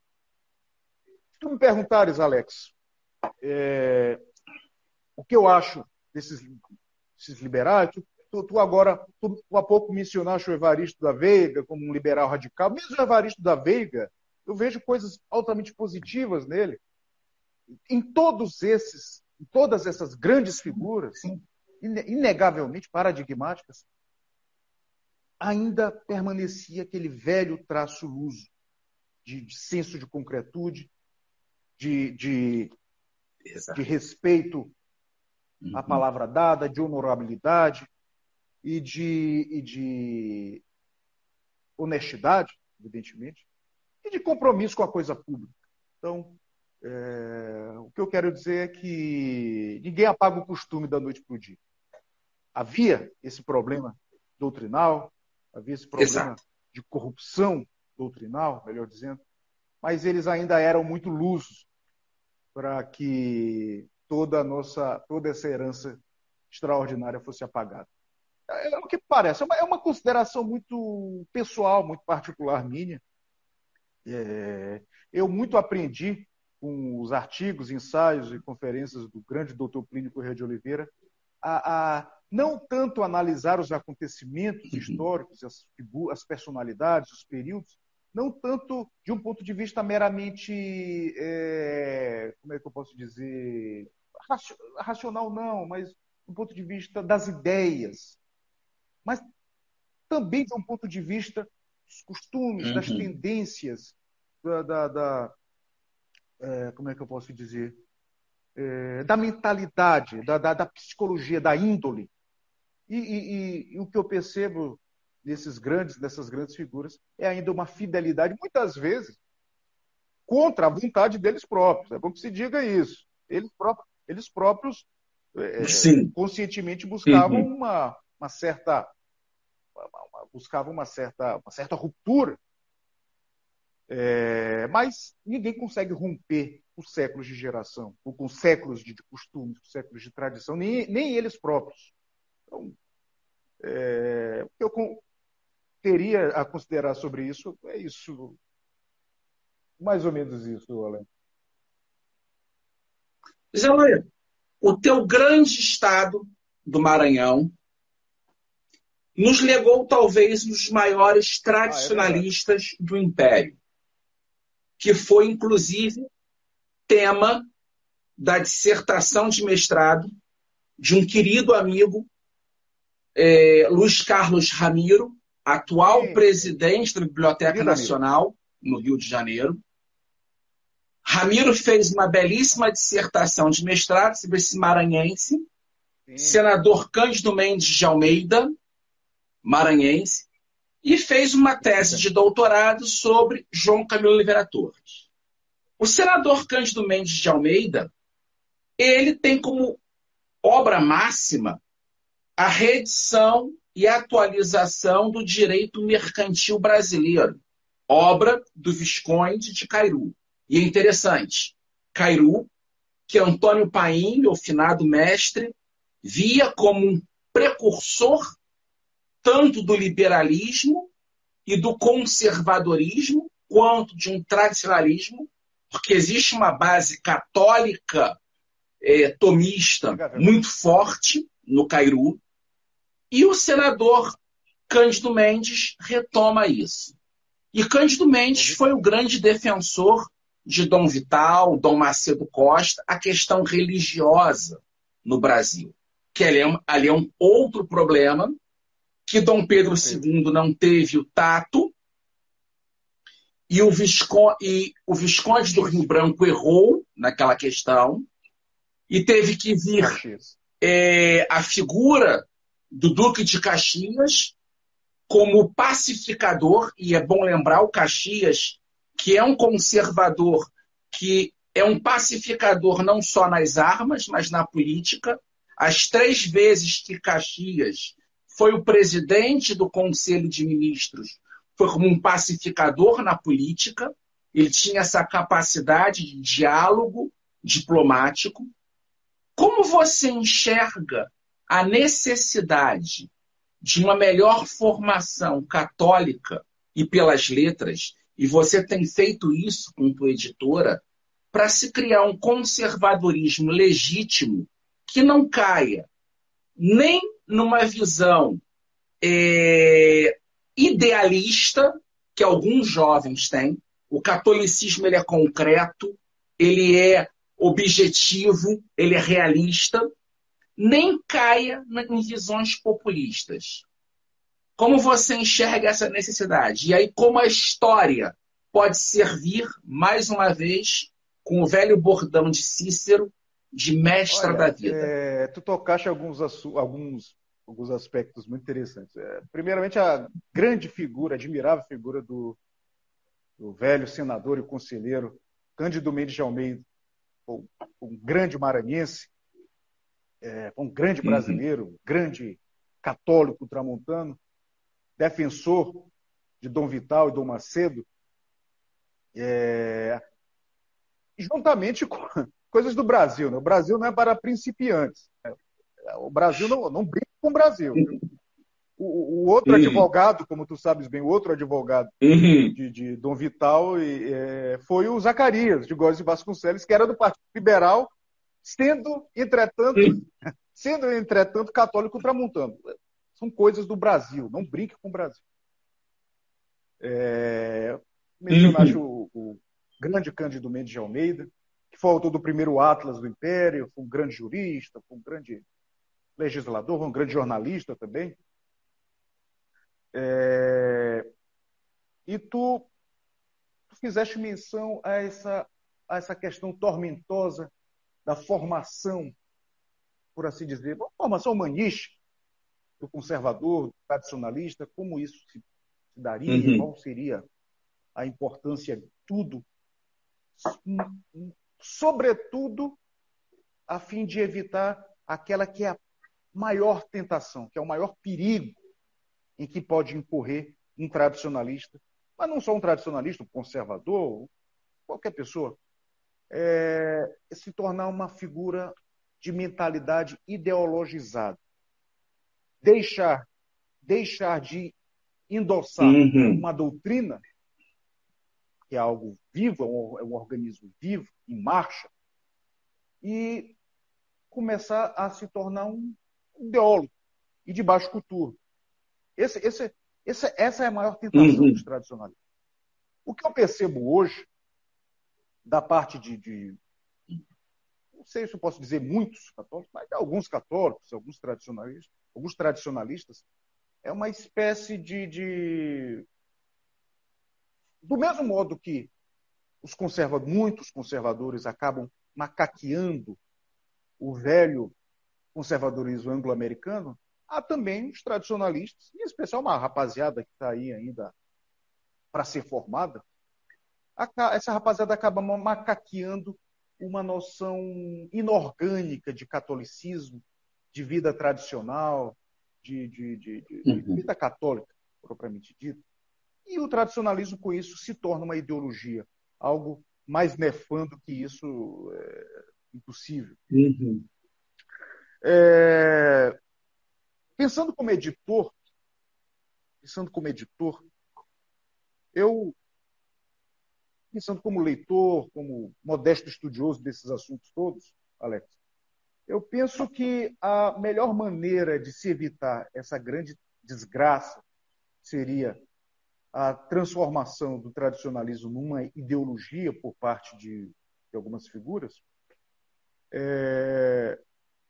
se tu me perguntares, Alex, é, o que eu acho desses, desses liberais, tu, tu, tu agora, tu, tu há pouco mencionaste o Evaristo da Veiga como um liberal radical. Mesmo o Evaristo da Veiga, eu vejo coisas altamente positivas nele. Em todos esses, em todas essas grandes figuras, inegavelmente paradigmáticas, ainda permanecia aquele velho traço luso de, de senso de concretude, de, de, de respeito uhum. à palavra dada, de honorabilidade e de, e de honestidade, evidentemente, e de compromisso com a coisa pública. Então, é, o que eu quero dizer é que ninguém apaga o costume da noite para o dia. Havia esse problema doutrinal, havia esse problema Exato. de corrupção doutrinal, melhor dizendo, mas eles ainda eram muito lusos para que toda a nossa, toda essa herança extraordinária fosse apagada. É o que parece, é uma, é uma consideração muito pessoal, muito particular minha. É, eu muito aprendi com os artigos, ensaios e conferências do grande doutor Plínio Corrêa de Oliveira, a, a não tanto analisar os acontecimentos históricos, as, as personalidades, os períodos, não tanto de um ponto de vista meramente, é, como é que eu posso dizer, racional não, mas do ponto de vista das ideias, mas também de um ponto de vista dos costumes, das Uhum. tendências, da, da, da é, como é que eu posso dizer? É, da mentalidade, da, da, da psicologia, da índole. E, e, e, e o que eu percebo nesses grandes, nessas grandes figuras é ainda uma fidelidade, muitas vezes, contra a vontade deles próprios. É bom que se diga isso. Eles próprios, eles próprios é, Sim. conscientemente buscavam Uhum. uma, uma certa uma, buscavam uma certa, uma certa ruptura, é, mas ninguém consegue romper os séculos de geração, ou com séculos de, de costumes, com séculos de tradição, nem, nem eles próprios. Então, é, o que eu teria a considerar sobre isso é isso, mais ou menos isso, Alan. Zé Luiz, o teu grande estado do Maranhão nos legou talvez um dos maiores Ah, é verdade. tradicionalistas do Império, que foi, inclusive, tema da dissertação de mestrado de um querido amigo, é, Luiz Carlos Ramiro, atual Sim, sim. presidente da Biblioteca Querido amigo. Nacional, no Rio de Janeiro. Ramiro fez uma belíssima dissertação de mestrado sobre esse maranhense, Sim. senador Cândido Mendes de Almeida, maranhense, e fez uma tese de doutorado sobre João Camilo Oliveira Torres. O senador Cândido Mendes de Almeida, ele tem como obra máxima a reedição e atualização do direito mercantil brasileiro, obra do Visconde de Cairu. E é interessante, Cairu, que Antônio Paim, o finado mestre, via como um precursor tanto do liberalismo e do conservadorismo, quanto de um tradicionalismo, porque existe uma base católica é, tomista muito forte no Cairu, e o senador Cândido Mendes retoma isso. E Cândido Mendes foi o grande defensor de Dom Vital, Dom Macedo Costa, a questão religiosa no Brasil, que ali é um, ali é um outro problema, que Dom Pedro segundo não teve o tato, e o, Visco e o Visconde do Rio Branco errou naquela questão, e teve que vir é, a figura do Duque de Caxias como pacificador, e é bom lembrar o Caxias, que é um conservador, que é um pacificador não só nas armas, mas na política. As três vezes que Caxias foi o presidente do Conselho de Ministros, foi como um pacificador na política, ele tinha essa capacidade de diálogo diplomático. Como você enxerga a necessidade de uma melhor formação católica e pelas letras, e você tem feito isso com tua editora, para se criar um conservadorismo legítimo que não caia nem numa visão é, idealista que alguns jovens têm. O catolicismo ele é concreto, ele é objetivo, ele é realista, nem caia em visões populistas. Como você enxerga essa necessidade? E aí, como a história pode servir, mais uma vez, com o velho bordão de Cícero, de mestra da Olha, vida? é, tu tocaste alguns, alguns, alguns aspectos muito interessantes. É, primeiramente, a grande figura, admirável figura do, do velho senador e conselheiro Cândido Mendes de Almeida, um, um grande maranhense, é, um grande brasileiro, um grande católico tramontano, defensor de Dom Vital e Dom Macedo, é, juntamente com coisas do Brasil. Né? O Brasil não é para principiantes. Né? O Brasil não, não brinca com o Brasil. Viu? O, o outro Uhum. advogado, como tu sabes bem, o outro advogado Uhum. de, de Dom Vital e, é, foi o Zacarias, de Góes de Vasconcelos, que era do Partido Liberal, sendo, entretanto, Uhum. sendo, entretanto, católico tramontano. São coisas do Brasil, não brinque com o Brasil. É, mencionaste Uhum. o, o grande Cândido Mendes de Almeida, que foi autor do primeiro Atlas do Império, foi um grande jurista, foi um grande legislador, foi um grande jornalista também. É, E tu, tu fizeste menção a essa, a essa questão tormentosa da formação, por assim dizer, uma formação humanística do conservador, do tradicionalista, como isso se, se daria, Uhum. qual seria a importância de tudo, sobretudo a fim de evitar aquela que é a maior tentação, que é o maior perigo em que pode incorrer um tradicionalista, mas não só um tradicionalista, um conservador, qualquer pessoa, é, se tornar uma figura de mentalidade ideologizada. Deixar, deixar de endossar Uhum. uma doutrina, que é algo vivo, é um organismo vivo, em marcha, e começar a se tornar um ideólogo e de baixo cultura. Esse, esse, esse, essa é a maior tentação Uhum. dos tradicionalistas. O que eu percebo hoje, da parte de, de não sei se eu posso dizer muitos católicos, mas alguns católicos, alguns tradicionalistas, alguns tradicionalistas, é uma espécie de, de... do mesmo modo que os conserva... muitos conservadores acabam macaqueando o velho conservadorismo anglo-americano, há também os tradicionalistas, em especial uma rapaziada que está aí ainda para ser formada, essa rapaziada acaba macaqueando uma noção inorgânica de catolicismo, de vida tradicional, de, de, de, de, de Uhum. vida católica, propriamente dita. E o tradicionalismo, com isso, se torna uma ideologia, algo mais nefando que isso é impossível. Uhum. É... Pensando como editor, pensando como editor, eu, pensando como leitor, como modesto estudioso desses assuntos todos, Alex, eu penso que a melhor maneira de se evitar essa grande desgraça seria a transformação do tradicionalismo numa ideologia por parte de, de algumas figuras. É...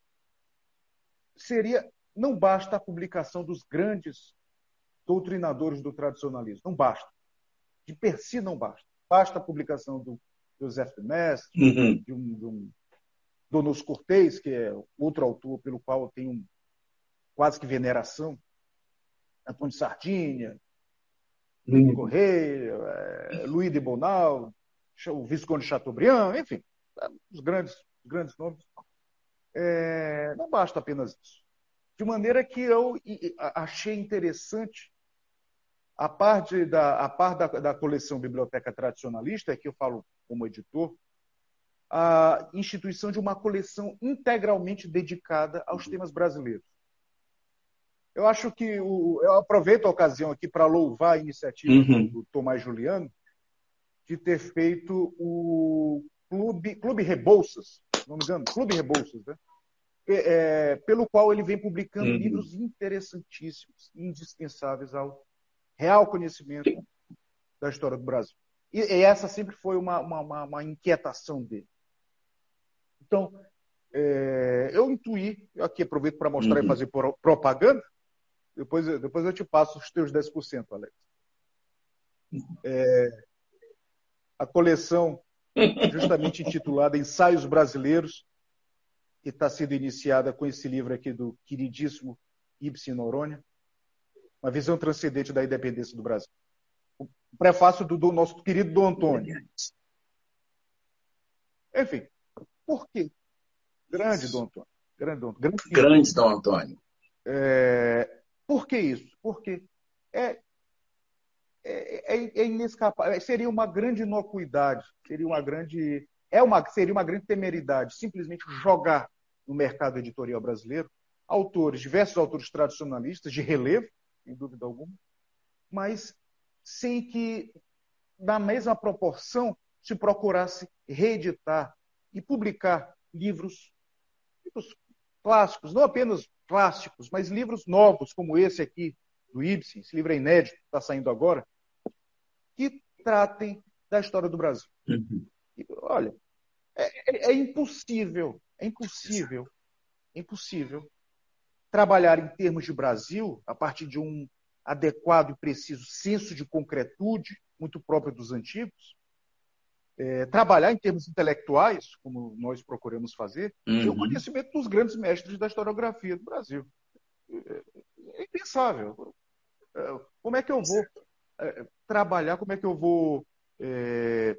Seria, não basta a publicação dos grandes doutrinadores do tradicionalismo, não basta. De per si não basta. Basta a publicação do Joseph de Maistre, Uhum. de um, de um Donos Cortês, que é outro autor pelo qual eu tenho quase que veneração, Antônio Sardinha, Felipe Uhum. Correia, é, Luiz de Bonal, o Visconde de Chateaubriand, enfim, os grandes, os grandes nomes. É, não basta apenas isso. De maneira que eu achei interessante, a par, de, da, a par da, da coleção Biblioteca Tradicionalista, que eu falo como editor, a instituição de uma coleção integralmente dedicada aos temas brasileiros. Eu acho que o, eu aproveito a ocasião aqui para louvar a iniciativa do, Uhum. do Tomás Juliano de ter feito o Clube, Clube Rebouças, não me engano, Clube Rebouças, né? É, pelo qual ele vem publicando Uhum. livros interessantíssimos, indispensáveis ao real conhecimento da história do Brasil. E, e essa sempre foi uma, uma, uma inquietação dele. Então, é, eu intuí, eu aqui aproveito para mostrar Uhum. e fazer propaganda, depois, depois eu te passo os teus dez por cento, Alex. É, a coleção justamente intitulada Ensaios Brasileiros, que está sendo iniciada com esse livro aqui do queridíssimo Ibsen Noronha, Uma Visão Transcendente da Independência do Brasil. O prefácio do, do nosso querido Dom Antônio. Enfim, por quê? Grande Dom Antônio. Grande Dom Antônio. Grande Grande Dom Antônio. É, por que isso? Porque é, é, é, é inescapável. Seria uma grande inocuidade, seria uma grande, é uma, seria uma grande temeridade simplesmente jogar no mercado editorial brasileiro autores, diversos autores tradicionalistas de relevo, sem dúvida alguma, mas sem que, na mesma proporção, se procurasse reeditar e publicar livros, livros clássicos, não apenas clássicos, mas livros novos, como esse aqui, do Ibsen, esse livro é inédito, está saindo agora, que tratem da história do Brasil. Uhum. E, olha, é, é, é impossível, é impossível, é impossível trabalhar em termos de Brasil a partir de um, adequado e preciso senso de concretude, muito próprio dos antigos, é, trabalhar em termos intelectuais, como nós procuramos fazer, uhum. sem o conhecimento dos grandes mestres da historiografia do Brasil. É impensável. Como é que eu vou é, trabalhar, como é que eu vou é,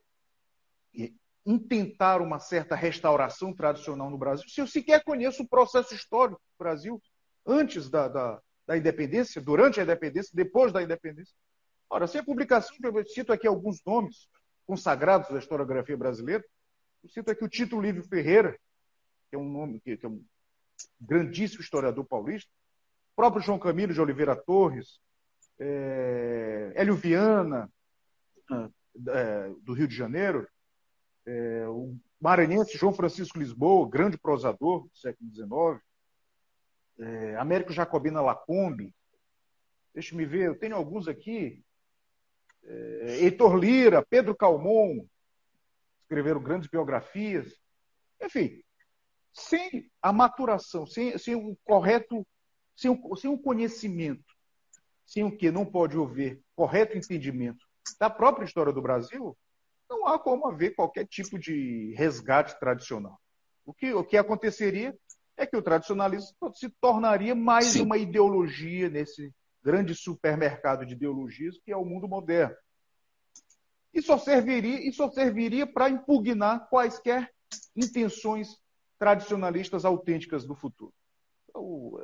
intentar uma certa restauração tradicional no Brasil, se eu sequer conheço o processo histórico do Brasil antes da, da, da independência, durante a independência, depois da independência? Ora, sem a publicação, eu cito aqui alguns nomes consagrados da historiografia brasileira, eu cito aqui o Tito Livio Ferreira, que é um nome que, que é um grandíssimo historiador paulista, o próprio João Camilo de Oliveira Torres, é, Hélio Viana, é, do Rio de Janeiro, é, o maranhense João Francisco Lisboa, grande prosador do século dezenove, é, Américo Jacobina Lacombe, deixa-me ver, eu tenho alguns aqui, é, Heitor Lira, Pedro Calmon, escreveram grandes biografias. Enfim, sem a maturação, sem, sem o correto, sem o, sem o conhecimento, sem o que não pode haver correto entendimento da própria história do Brasil, não há como haver qualquer tipo de resgate tradicional. O que, o que aconteceria é que o tradicionalismo se tornaria mais Sim. uma ideologia nesse grande supermercado de ideologias que é o mundo moderno. E só serviria, e só serviria para impugnar quaisquer intenções tradicionalistas autênticas do futuro. Então,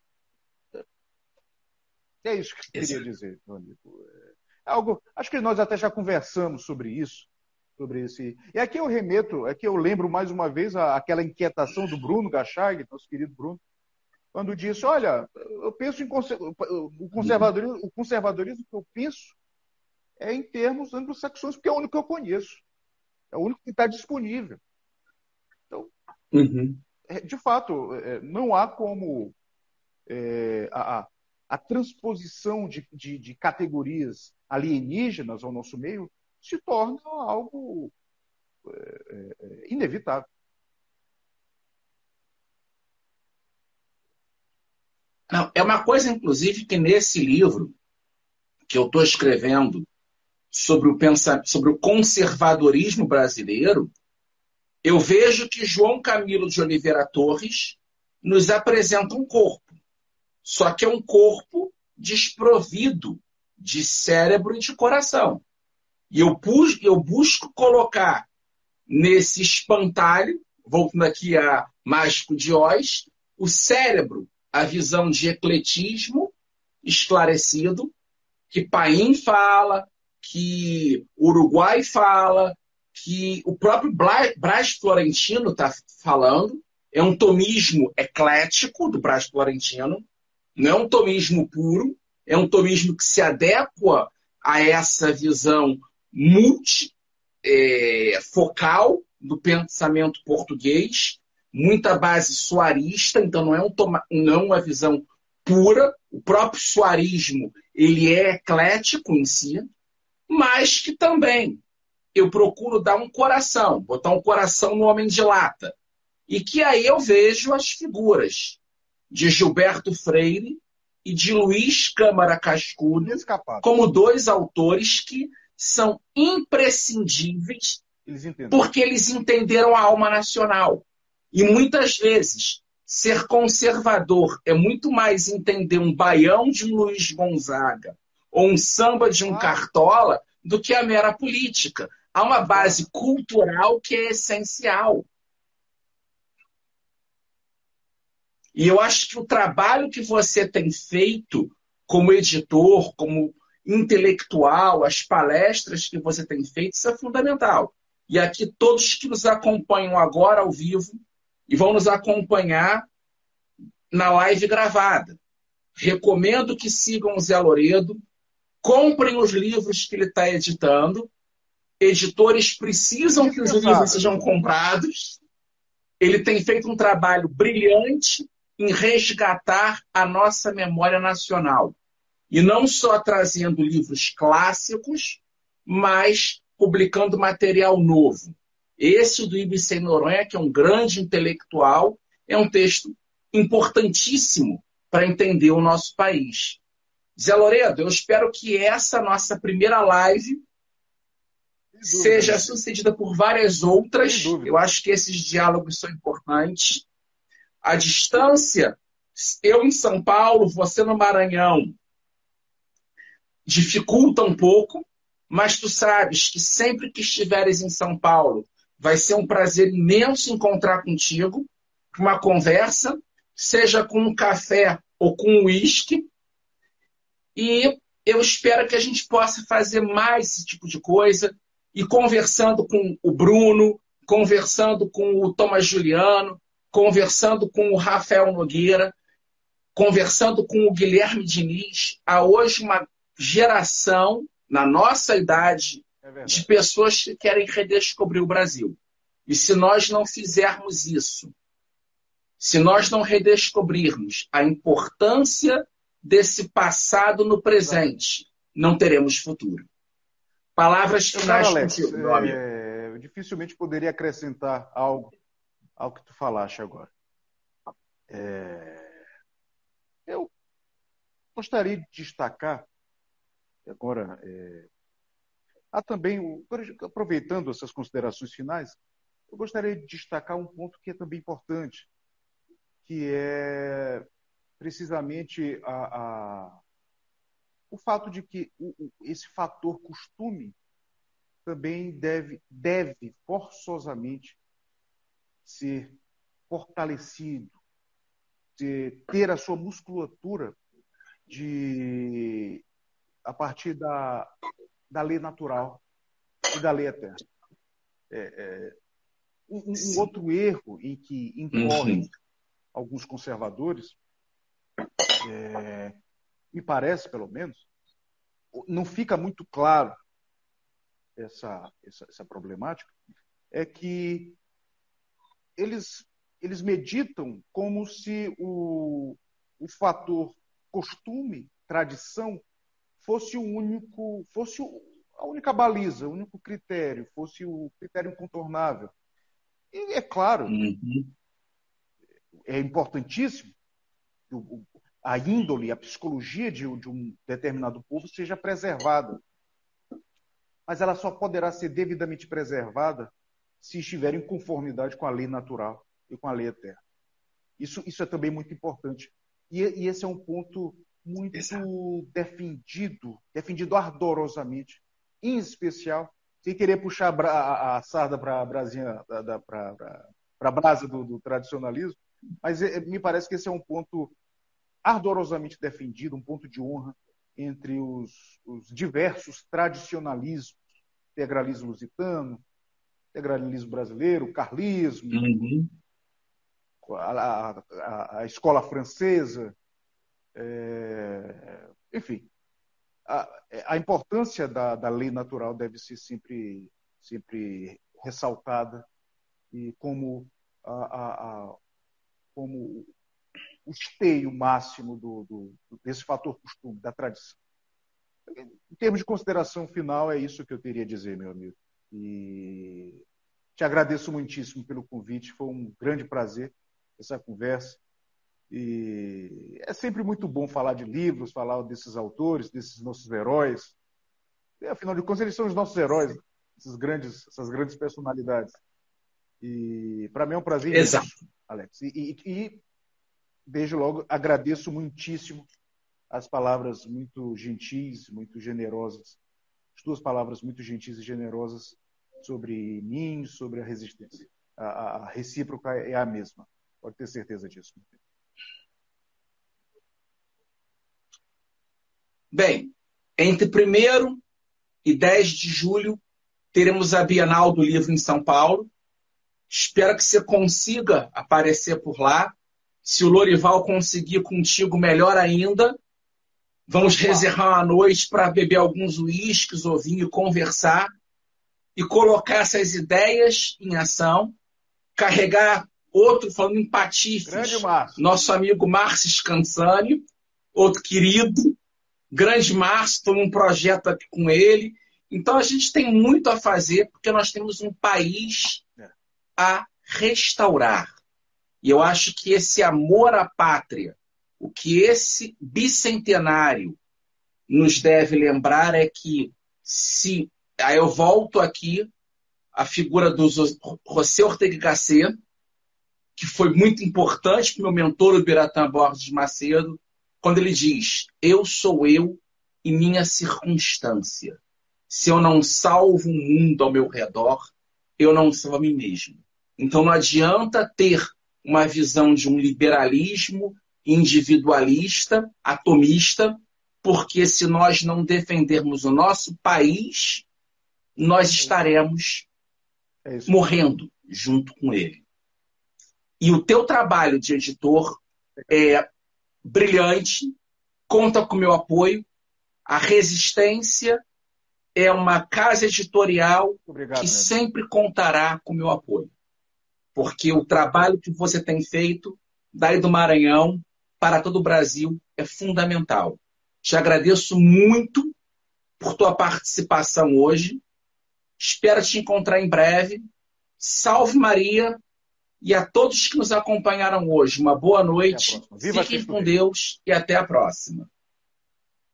é isso que eu queria Exato. dizer, meu amigo. É algo, acho que nós até já conversamos sobre isso, sobre esse. E aqui eu remeto, aqui eu lembro mais uma vez a, aquela inquietação do Bruno Gachag, nosso querido Bruno, quando disse: olha, eu penso em o conservadorismo, o conservadorismo que eu penso é em termos anglo-saxões, porque é o único que eu conheço, é o único que está disponível. Então, uhum. de fato, não há como é, a, a transposição de, de, de categorias alienígenas ao nosso meio se torna algo é, é, inevitável. Não, é uma coisa, inclusive, que nesse livro que eu estou escrevendo sobre o, pensamento, sobre o conservadorismo brasileiro, eu vejo que João Camilo de Oliveira Torres nos apresenta um corpo. Só que é um corpo desprovido de cérebro e de coração. E eu, pus, eu busco colocar nesse espantalho, voltando aqui a Mágico de Oz, o cérebro, a visão de ecletismo esclarecido, que Paim fala, que Uruguai fala, que o próprio Brás Florentino está falando. É um tomismo eclético do Brás Florentino, não é um tomismo puro, é um tomismo que se adequa a essa visão multifocal é, do pensamento português, muita base suarista, então não é, um toma, não é uma visão pura. O próprio suarismo ele é eclético em si, mas que também eu procuro dar um coração, botar um coração no Homem de Lata. E que aí eu vejo as figuras de Gilberto Freire e de Luiz Câmara Cascudo como dois autores que são imprescindíveis eles porque eles entenderam a alma nacional. E muitas vezes ser conservador é muito mais entender um baião de um Luiz Gonzaga ou um samba de um Cartola do que a mera política. Há uma base cultural que é essencial. E eu acho que o trabalho que você tem feito como editor, como intelectual, as palestras que você tem feito, isso é fundamental. E aqui todos que nos acompanham agora ao vivo e vão nos acompanhar na live gravada. Recomendo que sigam o Zé Loredo, comprem os livros que ele está editando. Editores precisam que os livros sejam comprados. Ele tem feito um trabalho brilhante em resgatar a nossa memória nacional. E não só trazendo livros clássicos, mas publicando material novo. Esse do Ibsen Noronha, que é um grande intelectual, é um texto importantíssimo para entender o nosso país. Zé Loredo, eu espero que essa nossa primeira live seja sucedida por várias outras. Eu acho que esses diálogos são importantes. A distância, eu em São Paulo, você no Maranhão, dificulta um pouco, mas tu sabes que sempre que estiveres em São Paulo, vai ser um prazer imenso encontrar contigo, uma conversa, seja com um café ou com um uísque. E eu espero que a gente possa fazer mais esse tipo de coisa, e conversando com o Bruno, conversando com o Thomas Juliano, conversando com o Rafael Nogueira, conversando com o Guilherme Diniz. Há hoje uma geração, na nossa idade, é de pessoas que querem redescobrir o Brasil. E se nós não fizermos isso, se nós não redescobrirmos a importância desse passado no presente, não teremos futuro. Palavras finais, Alex, contigo, meu amigo. É, eu dificilmente poderia acrescentar algo ao que tu falaste agora. É, eu gostaria de destacar, agora, é, há também, aproveitando essas considerações finais, eu gostaria de destacar um ponto que é também importante, que é precisamente a, a, o fato de que o, esse fator costume também deve, deve forçosamente ser fortalecido, de ter a sua musculatura de, a partir da, da lei natural e da lei eterna. É, é, um, um outro erro em que incorrem uhum. alguns conservadores, é, me parece, pelo menos, não fica muito claro essa, essa, essa problemática, é que eles, eles meditam como se o, o fator costume, tradição, fosse o único, fosse o, a única baliza, o único critério, fosse o critério incontornável. E é claro, uhum. é importantíssimo que o, a índole, a psicologia de, de um determinado povo seja preservada. Mas ela só poderá ser devidamente preservada se estiver em conformidade com a lei natural e com a lei eterna. Isso, isso é também muito importante. E, e esse é um ponto muito Exato. defendido, defendido ardorosamente, em especial, sem querer puxar a, a, a sarda para a brasinha, para a brasa do, do tradicionalismo, mas é, me parece que esse é um ponto ardorosamente defendido, um ponto de honra entre os, os diversos tradicionalismos, integralismo lusitano, integralismo brasileiro, carlismo, uhum. a, a, a escola francesa, é, enfim, a, a importância da, da lei natural deve ser sempre, sempre ressaltada e como, a, a, a, como o esteio máximo do, do, desse fator costume, da tradição. Em termos de consideração final, é isso que eu teria a dizer, meu amigo. E te agradeço muitíssimo pelo convite, foi um grande prazer essa conversa. E é sempre muito bom falar de livros, falar desses autores, desses nossos heróis. E, afinal de contas, eles são os nossos heróis, esses grandes, essas grandes personalidades. E para mim é um prazer Exato. imenso, Alex. E, e, e desde logo agradeço muitíssimo as palavras muito gentis, muito generosas, as duas palavras muito gentis e generosas sobre mim, sobre a resistência. A, a recíproca é a mesma, pode ter certeza disso. Bem, entre primeiro e dez de julho teremos a Bienal do Livro em São Paulo. Espero que você consiga aparecer por lá. Se o Lorival conseguir contigo, melhor ainda. Vamos reservar uma noite para beber alguns uísques ou vinho, conversar e colocar essas ideias em ação. Carregar outro, falando em patifes, nosso amigo Márcio Scansani, outro querido, grande Márcio, estou num projeto aqui com ele. Então a gente tem muito a fazer, porque nós temos um país a restaurar. E eu acho que esse amor à pátria, o que esse bicentenário nos deve lembrar é que se... Aí eu volto aqui a figura do José Ortega y Gasset, que foi muito importante para o meu mentor, o Biratã Borges Macedo, quando ele diz: eu sou eu e minha circunstância. Se eu não salvo o mundo ao meu redor, eu não salvo a mim mesmo. Então não adianta ter uma visão de um liberalismo individualista, atomista, porque se nós não defendermos o nosso país, nós estaremos É isso. morrendo junto com ele. E o teu trabalho de editor é brilhante, conta com o meu apoio. A Resistência é uma casa editorial Obrigado, que Neto. sempre contará com o meu apoio. Porque o trabalho que você tem feito, daí do Maranhão para todo o Brasil, é fundamental. Te agradeço muito por tua participação hoje. Espero te encontrar em breve. Salve Maria! E a todos que nos acompanharam hoje, uma boa noite. Viva Fiquem Cristo com Rei. Deus e até a próxima.